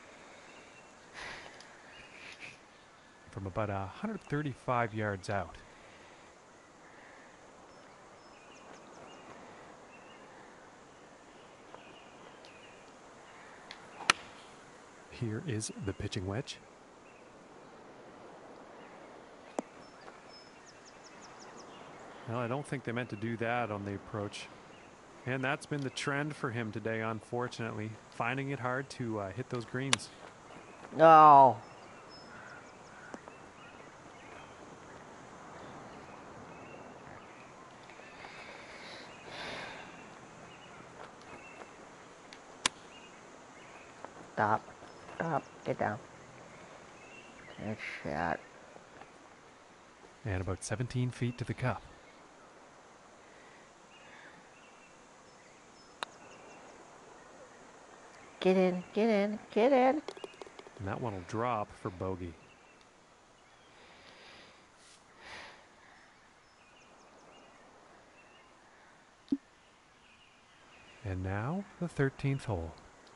From about 135 yards out. Here is the pitching wedge. Well, I don't think they meant to do that on the approach. And that's been the trend for him today, unfortunately. Finding it hard to hit those greens. No. Stop. Stop. Get down. Good shot. And about 17 feet to the cup. Get in. Get in. Get in. And that one will drop for bogey. And now the 13th hole.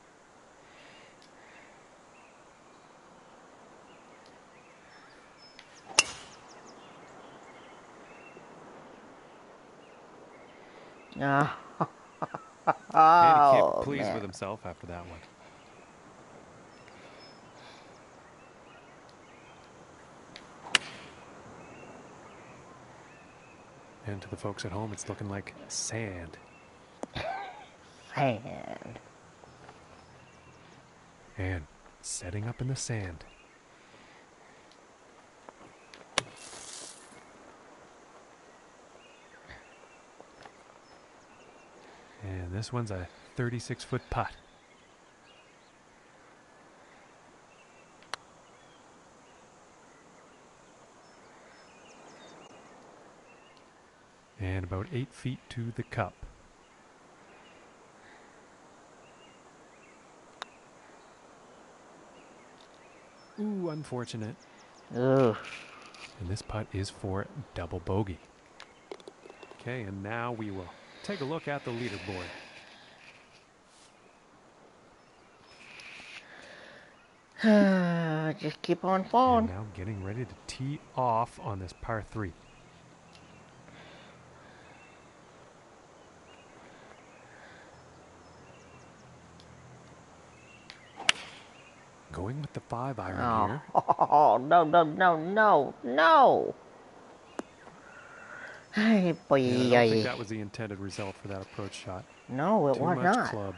Oh, And he can't be pleased man. with himself after that one. And to the folks at home, it's looking like sand. Sand. And setting up in the sand. And this one's a 36-foot putt. And about 8 feet to the cup. Ooh, unfortunate. Ugh. And this putt is for double bogey. Okay, and now we will take a look at the leaderboard. Just keep on falling. And now getting ready to tee off on this par 3. Going with the 5-iron here. Oh, no, no, no, no, no. Hey, boy. Yeah, I don't think that was the intended result for that approach shot. No, it Too was much not. club.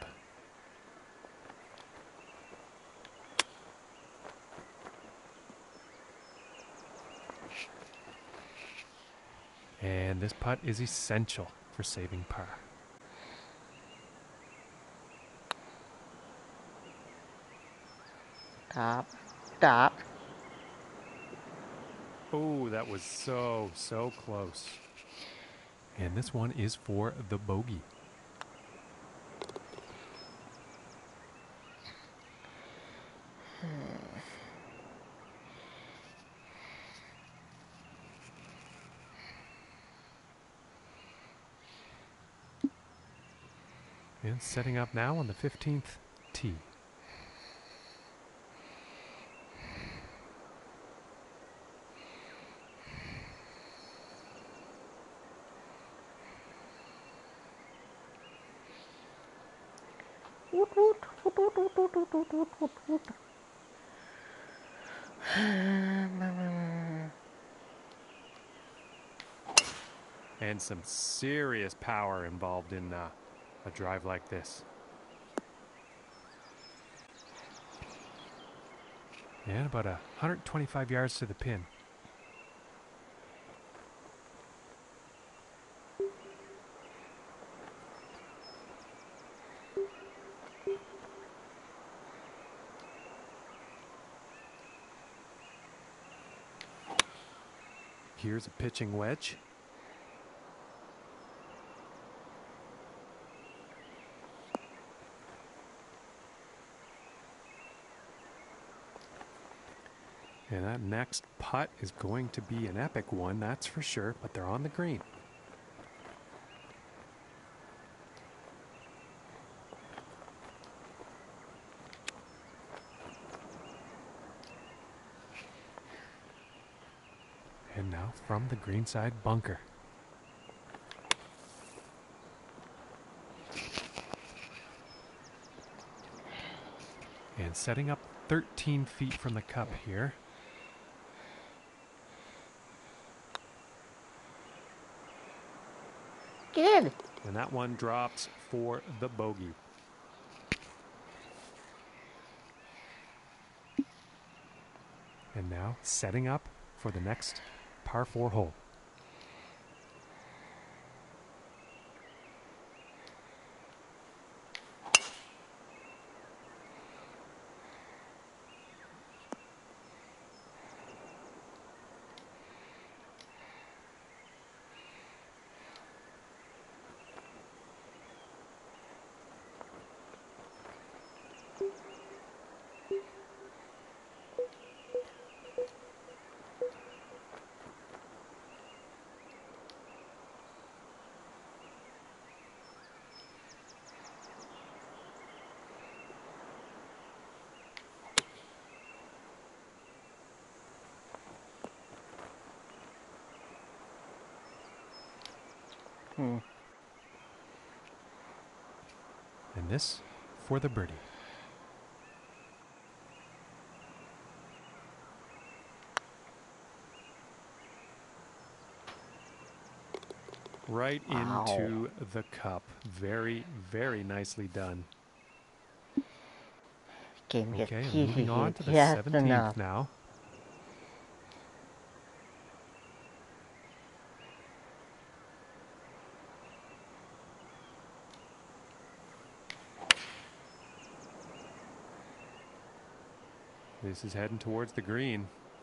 And this putt is essential for saving par. Stop. Oh, that was so close. And this one is for the bogey. And setting up now on the 15th tee. Woot, woot, woot, woot, woot, woot, woot, woot, woot, woot. And some serious power involved in a drive like this. And about 125 yards to the pin. Here's a pitching wedge. And that next putt is going to be an epic one, that's for sure, but they're on the green. And now from the greenside bunker. And setting up 13 feet from the cup here. Get in. And that one drops for the bogey. And now setting up for the next par 4 hole. And this for the birdie. Right into the cup. Very, very nicely done. Okay, moving on to the 17th now. This is heading towards the green.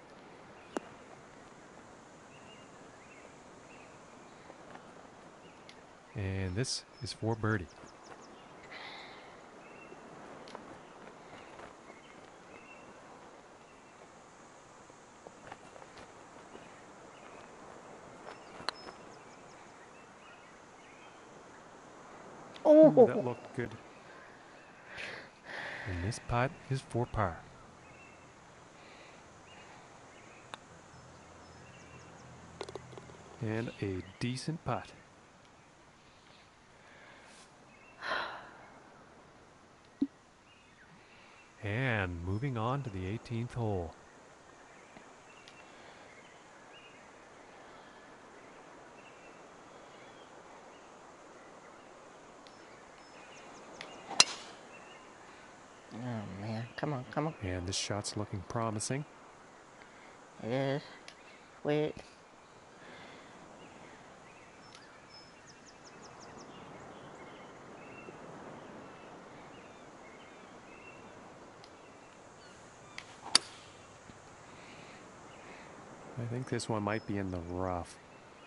And this is for birdie. Oh, Ooh, that looked good. And this putt is for par. And a decent putt. And moving on to the 18th hole. oh man, come on, come on. And this shot's looking promising. It is. Wait. I think this one might be in the rough.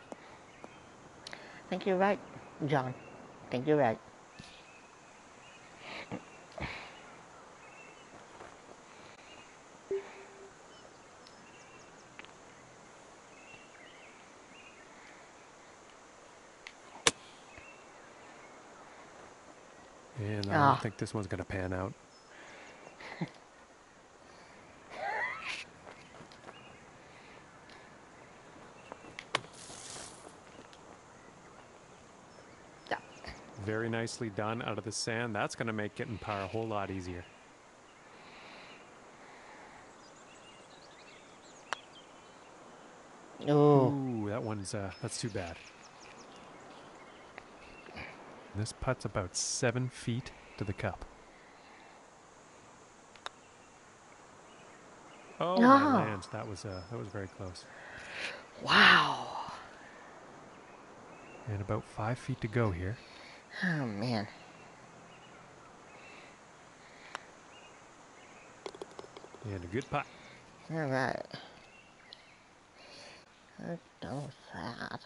I think you're right, John. I think you're right. And I don't think this one's going to pan out. Yeah. Very nicely done out of the sand. That's going to make getting par a whole lot easier. Ooh, that one's, that's too bad. This putt's about 7 feet to the cup. Oh, my land. That was very close. Wow. And about 5 feet to go here. Oh, man. And a good putt. All right. Let's go with that.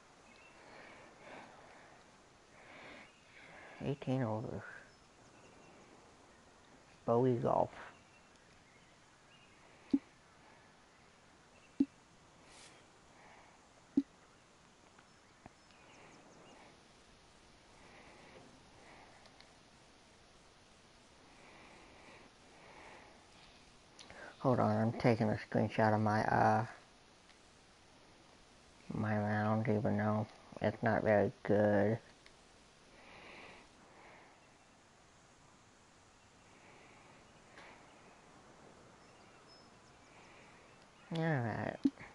18 over. Bowie golf. Hold on, I'm taking a screenshot of my my round, even though it's not very good. Alright.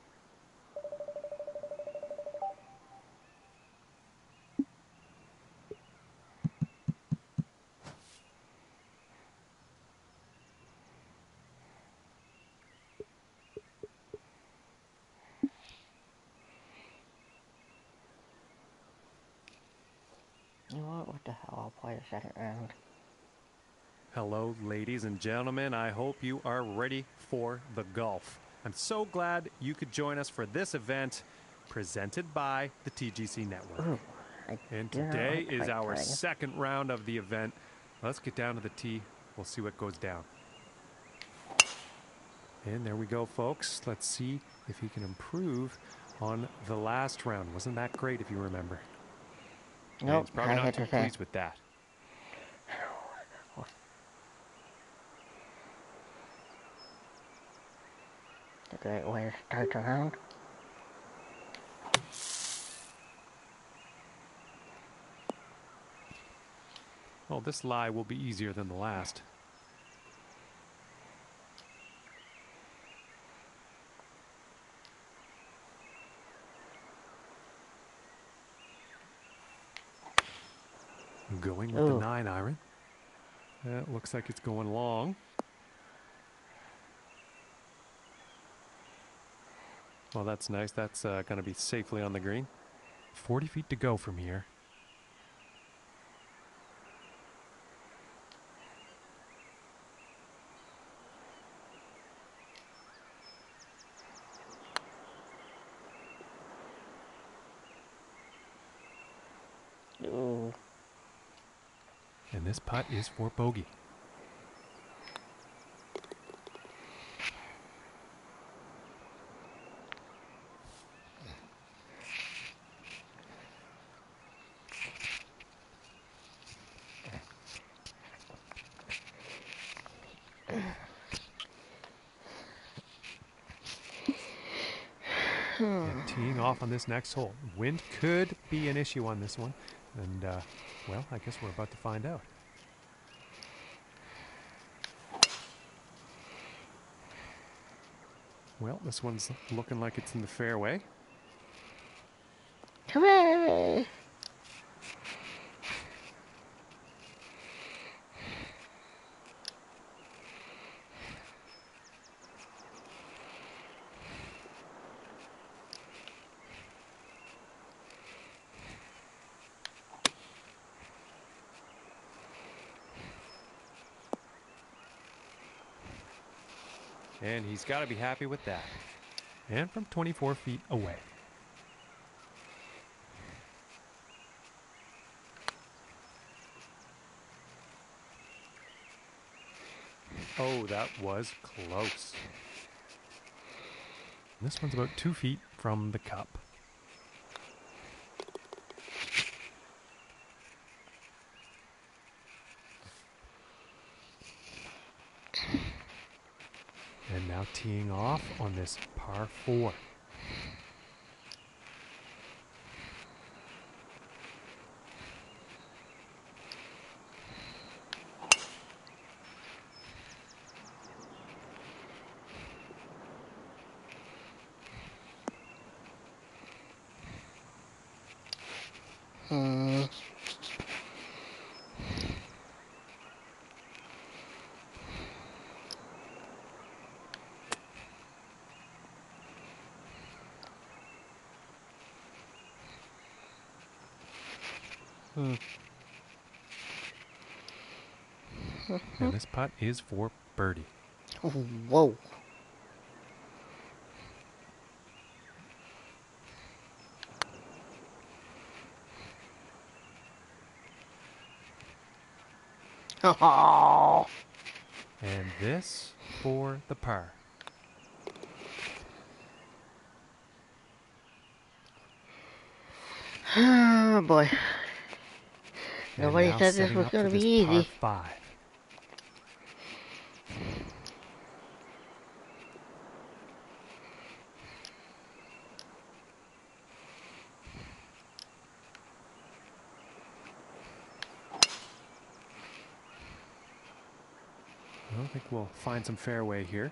You know what the hell, I'll play the second round. Hello, ladies and gentlemen. I hope you are ready for the golf. I'm so glad you could join us for this event presented by the TGC Network. Ooh, and today is our second round of the event. Let's get down to the tee. We'll see what goes down. And there we go, folks. Let's see if he can improve on the last round. Wasn't that great, if you remember? Nope, he's probably not too pleased with that. A great way to start the round. Well, this lie will be easier than the last. Going with the 9-iron. That looks like it's going long. Well, that's nice. That's going to be safely on the green. 40 feet to go from here. And this putt is for bogey. And teeing off on this next hole. Wind could be an issue on this one. And, well, I guess we're about to find out. Well, this one's looking like it's in the fairway. Hooray! And he's got to be happy with that. And from 24 feet away. Oh, that was close. This one's about 2 feet from the cup. And now teeing off on this par 4. And this putt is for birdie. Whoa. Oh. And this for the par. Oh boy. And Nobody now said this setting was up going to for be this easy. Par 5. I think we'll find some fairway here.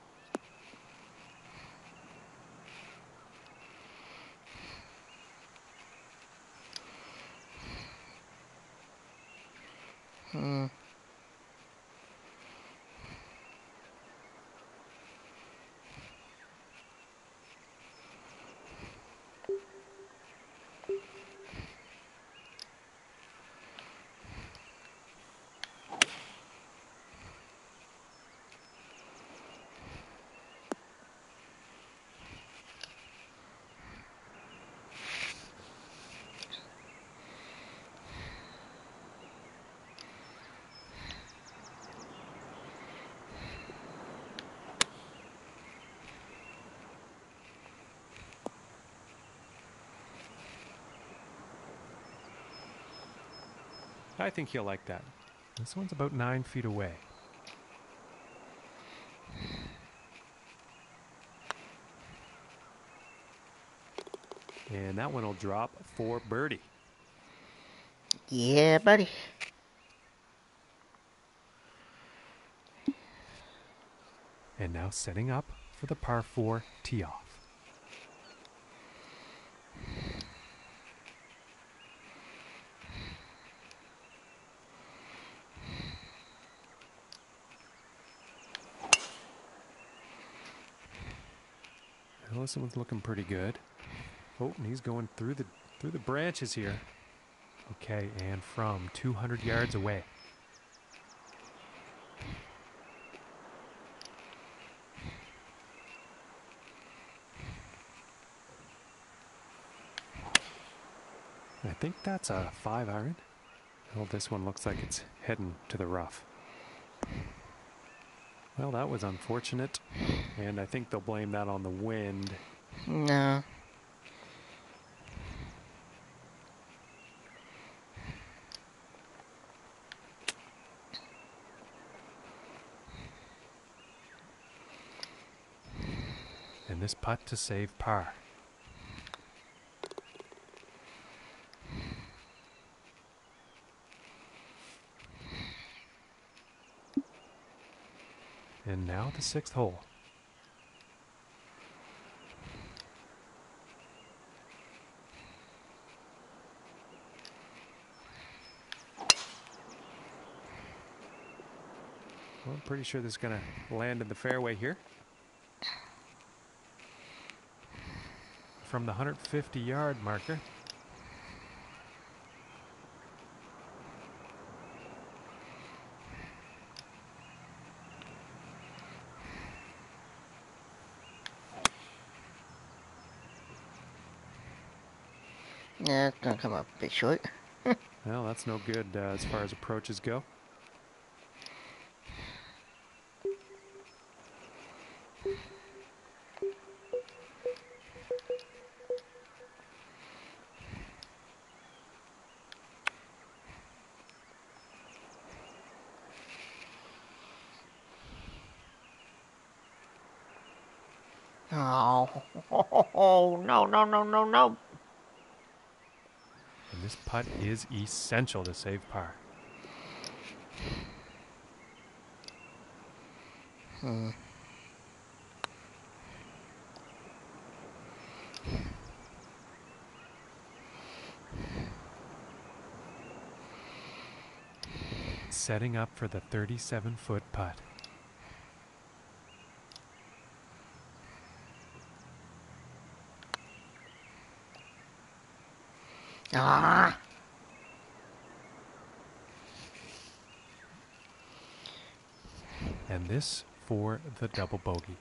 I think he'll like that. This one's about 9 feet away. And that one will drop for birdie. Yeah, buddy. And now setting up for the par 4 tee off. Well, this one's looking pretty good. Oh, and he's going through the branches here. Okay, and from 200 yards away. I think that's a 5 iron. Well, this one looks like it's heading to the rough. Well, that was unfortunate, and I think they'll blame that on the wind. No. And this putt to save par. And now the 6th hole. Well, I'm pretty sure this is going to land in the fairway here. From the 150-yard marker. Yeah, it's gonna come up a bit short. Well, that's no good as far as approaches go. Oh, no, no, no, no, no. And this putt is essential to save par. Setting up for the 37-foot putt. Ah. And this for the double bogey.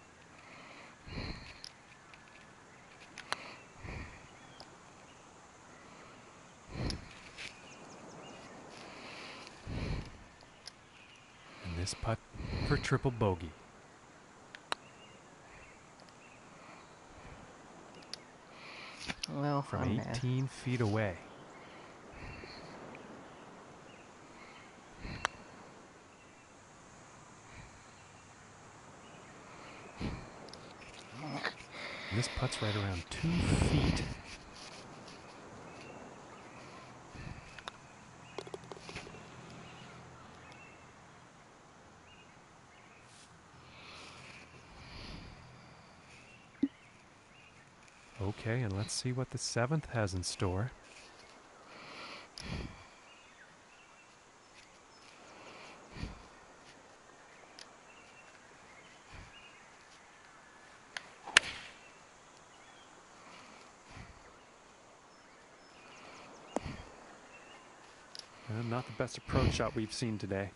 And this putt for triple bogey. Well, From 18 feet away. And this putt's right around 2 feet. Okay, and let's see what the 7th has in store. And not the best approach shot we've seen today.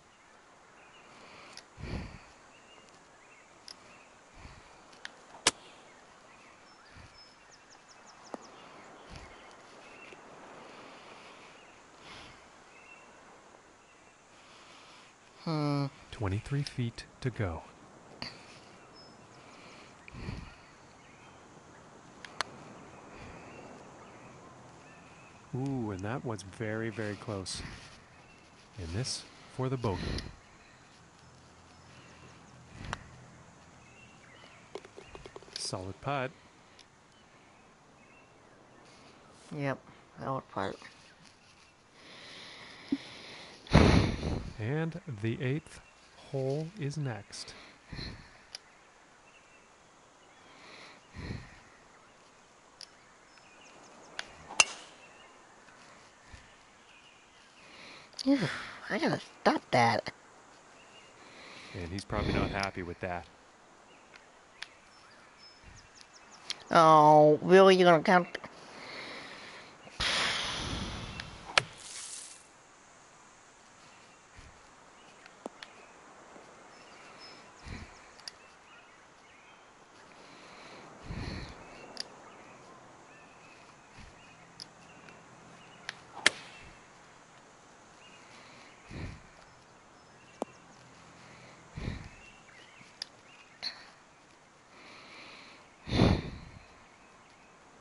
Hmm. 23 feet to go. Ooh, and that was very, very close. And this for the bogey. Solid putt. Yep, that was part. And the 8th hole is next. I gotta stop that. And he's probably not happy with that. Oh, really? You're gonna count?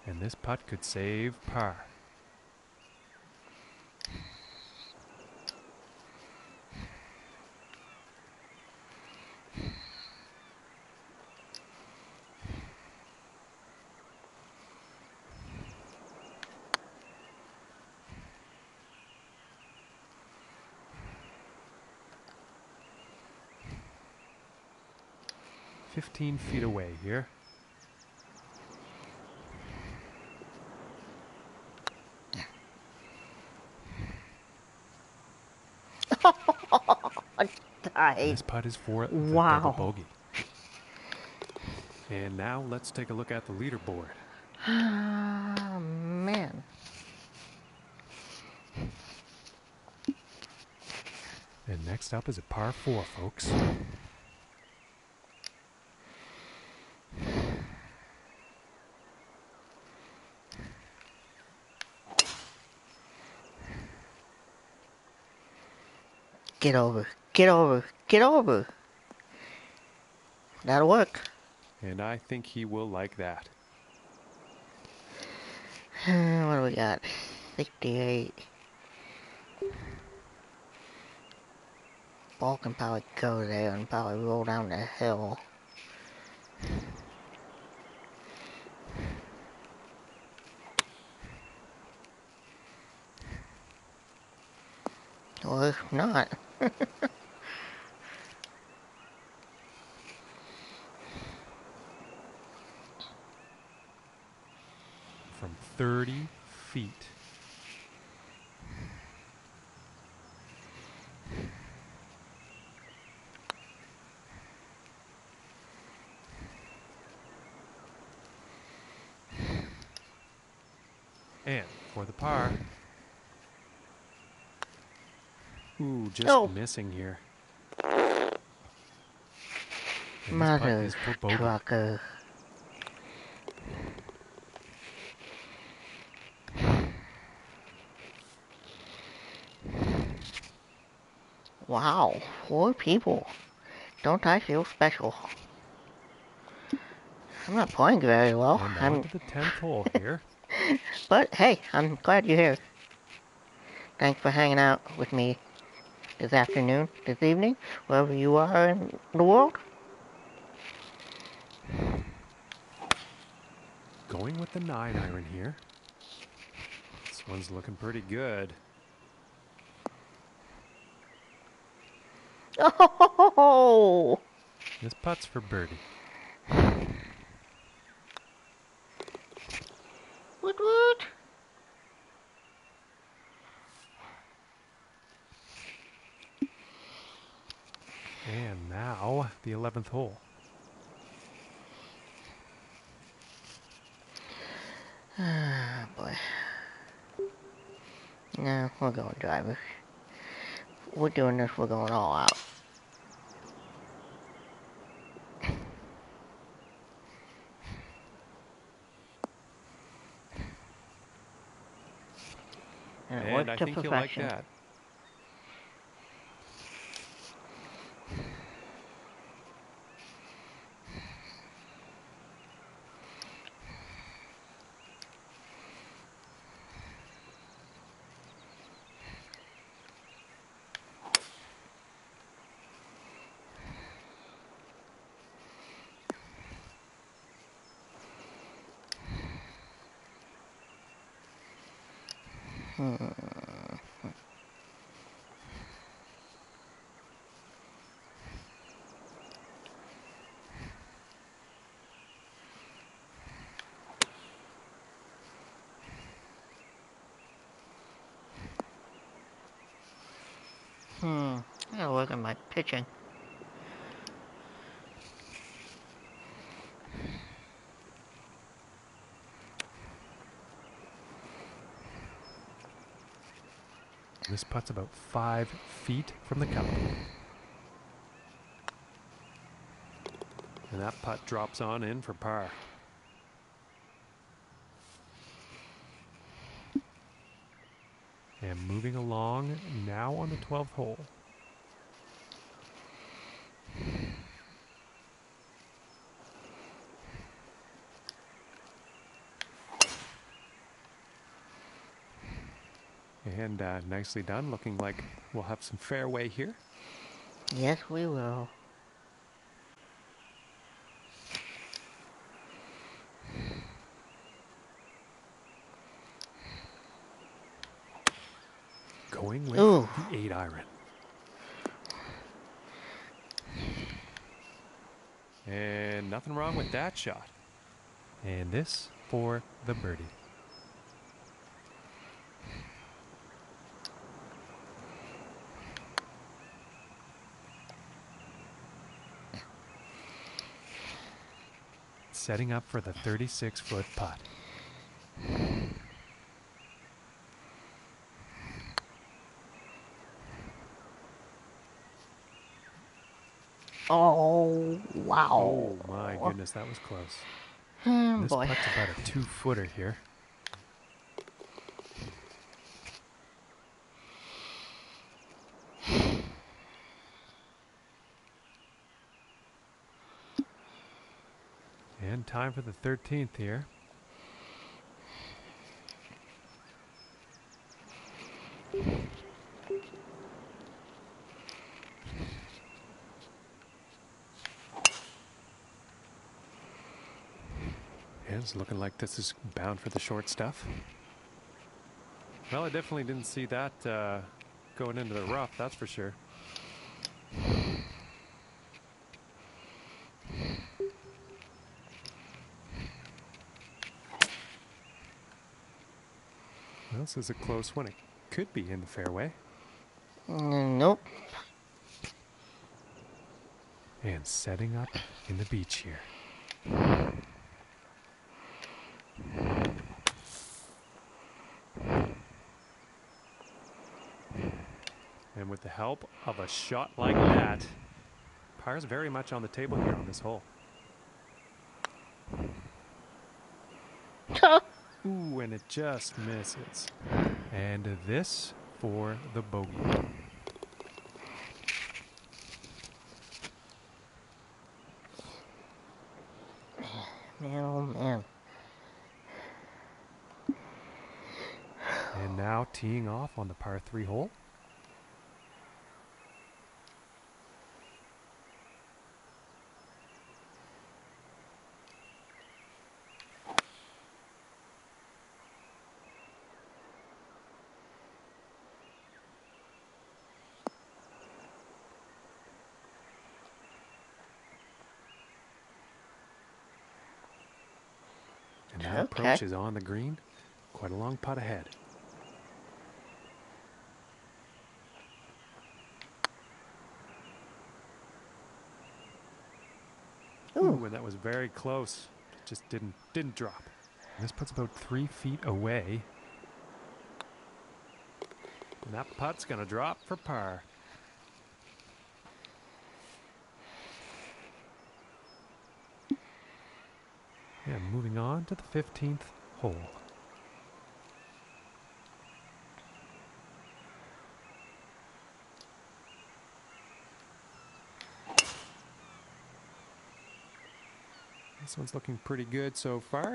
And this putt could save par. "15 feet away here." This putt is for the double bogey. And now let's take a look at the leaderboard. Man. And next up is a par 4, folks. Get over, get over, get over. That'll work. And I think he will like that. What do we got? 68. Ball can probably go there and probably roll down the hill. Or if not. From 30 feet. And for the par. Ooh, just missing here. Mother trucker. Wow, 4 people. Don't I feel special? I'm not playing very well. And on to the 10th hole here. But hey, I'm glad you're here. Thanks for hanging out with me this afternoon, this evening, wherever you are in the world. Going with the 9-iron here. This one's looking pretty good. Oh! This putt's for birdie. What? And now the 11th hole. Ah, boy. No, we're going driver. We're doing this, we're going all out. And I think you'll like that. I gotta work on my pitching. This putt's about 5 feet from the cup. And that putt drops on in for par. And moving along, now on the 12th hole. And nicely done. Looking like we'll have some fairway here. Yes, we will. Going with the 8-iron. And nothing wrong with that shot. And this for the birdie. Setting up for the 36-foot putt. Oh, wow. Oh, my goodness, that was close. This Boy. putt's about a 2-footer here. And time for the 13th here. And it's looking like this is bound for the short stuff. Well, I definitely didn't see that going into the rough, that's for sure. Well, this is a close one. It could be in the fairway. Nope. And setting up in the beach here. And with the help of a shot like that, par's very much on the table here on this hole. Ooh, and it just misses. And this for the bogey. Man, oh man. And now teeing off on the par 3 hole. And that approach is on the green. Quite a long putt ahead. Ooh, and that was very close. It just didn't drop. And this putt's about 3 feet away. And that putt's gonna drop for par. And moving on to the 15th hole. This one's looking pretty good so far.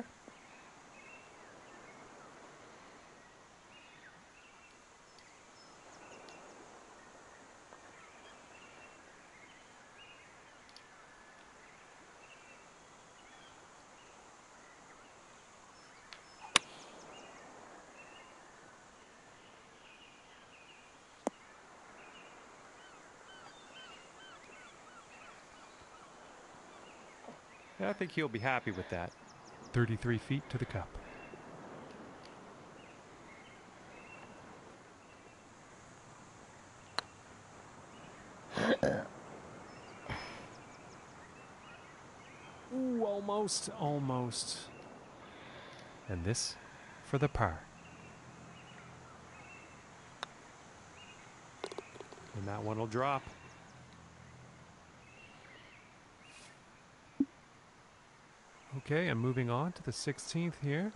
I think he'll be happy with that. 33 feet to the cup. Ooh, almost. And this for the par. And that one will drop. Okay, I'm moving on to the 16th here.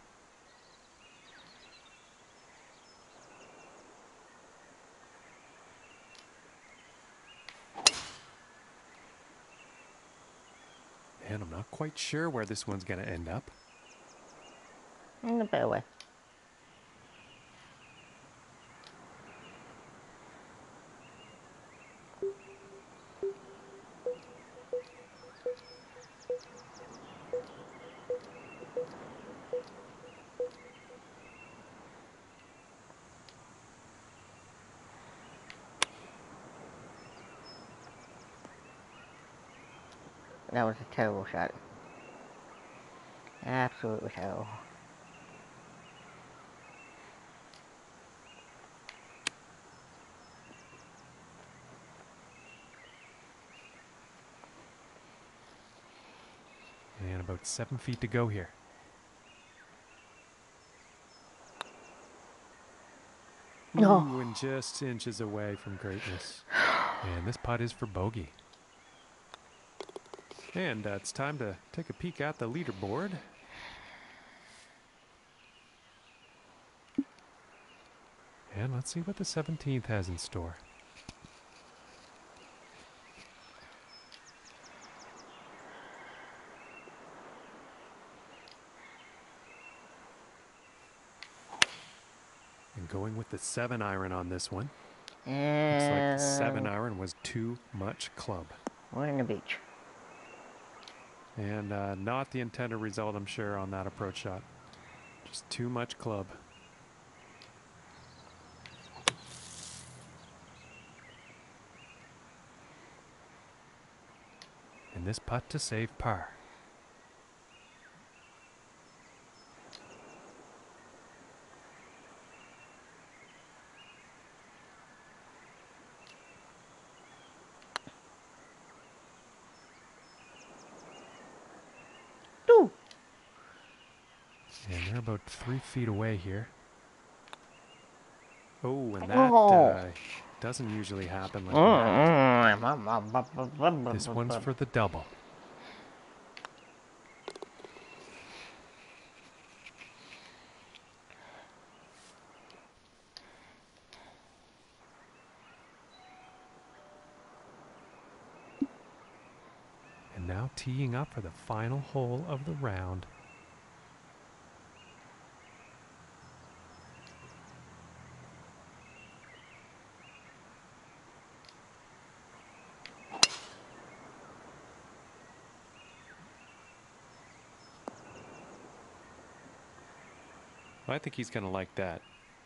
And I'm not quite sure where this one's going to end up. In the fairway. That was a terrible shot. Absolutely terrible. And about 7 feet to go here. Ooh, and just inches away from greatness. And this putt is for bogey. And it's time to take a peek at the leaderboard. And let's see what the 17th has in store. And going with the 7-iron on this one. And looks like the 7-iron was too much club. We're in the beach. And not the intended result, I'm sure, on that approach shot. Just too much club. And this putt to save par. Ooh. And they're about 3 feet away here. Oh, and that doesn't usually happen like that. This one's for the double. And now teeing up for the final hole of the round. I think he's going to like that.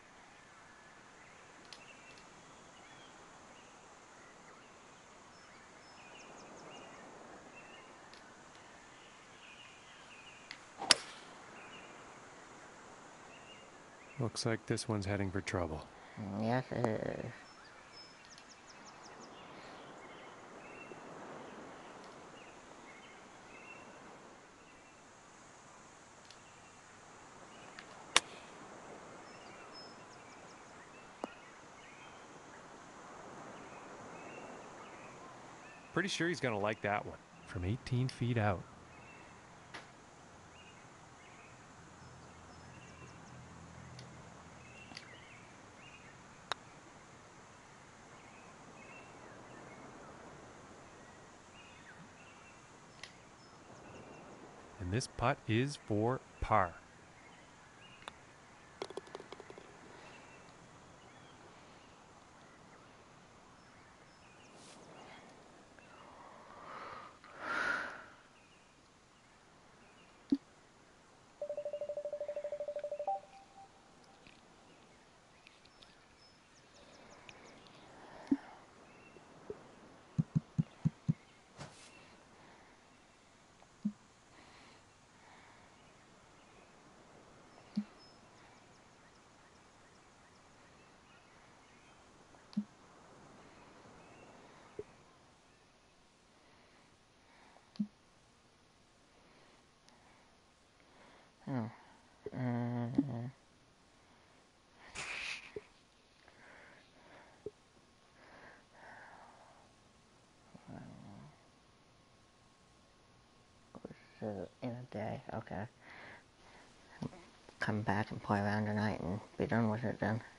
Looks like this one's heading for trouble. Yes, it is. Pretty sure he's going to like that one. From 18 feet out. And this putt is for par. Oh. In a day, okay. Come back and play around tonight and be done with it then.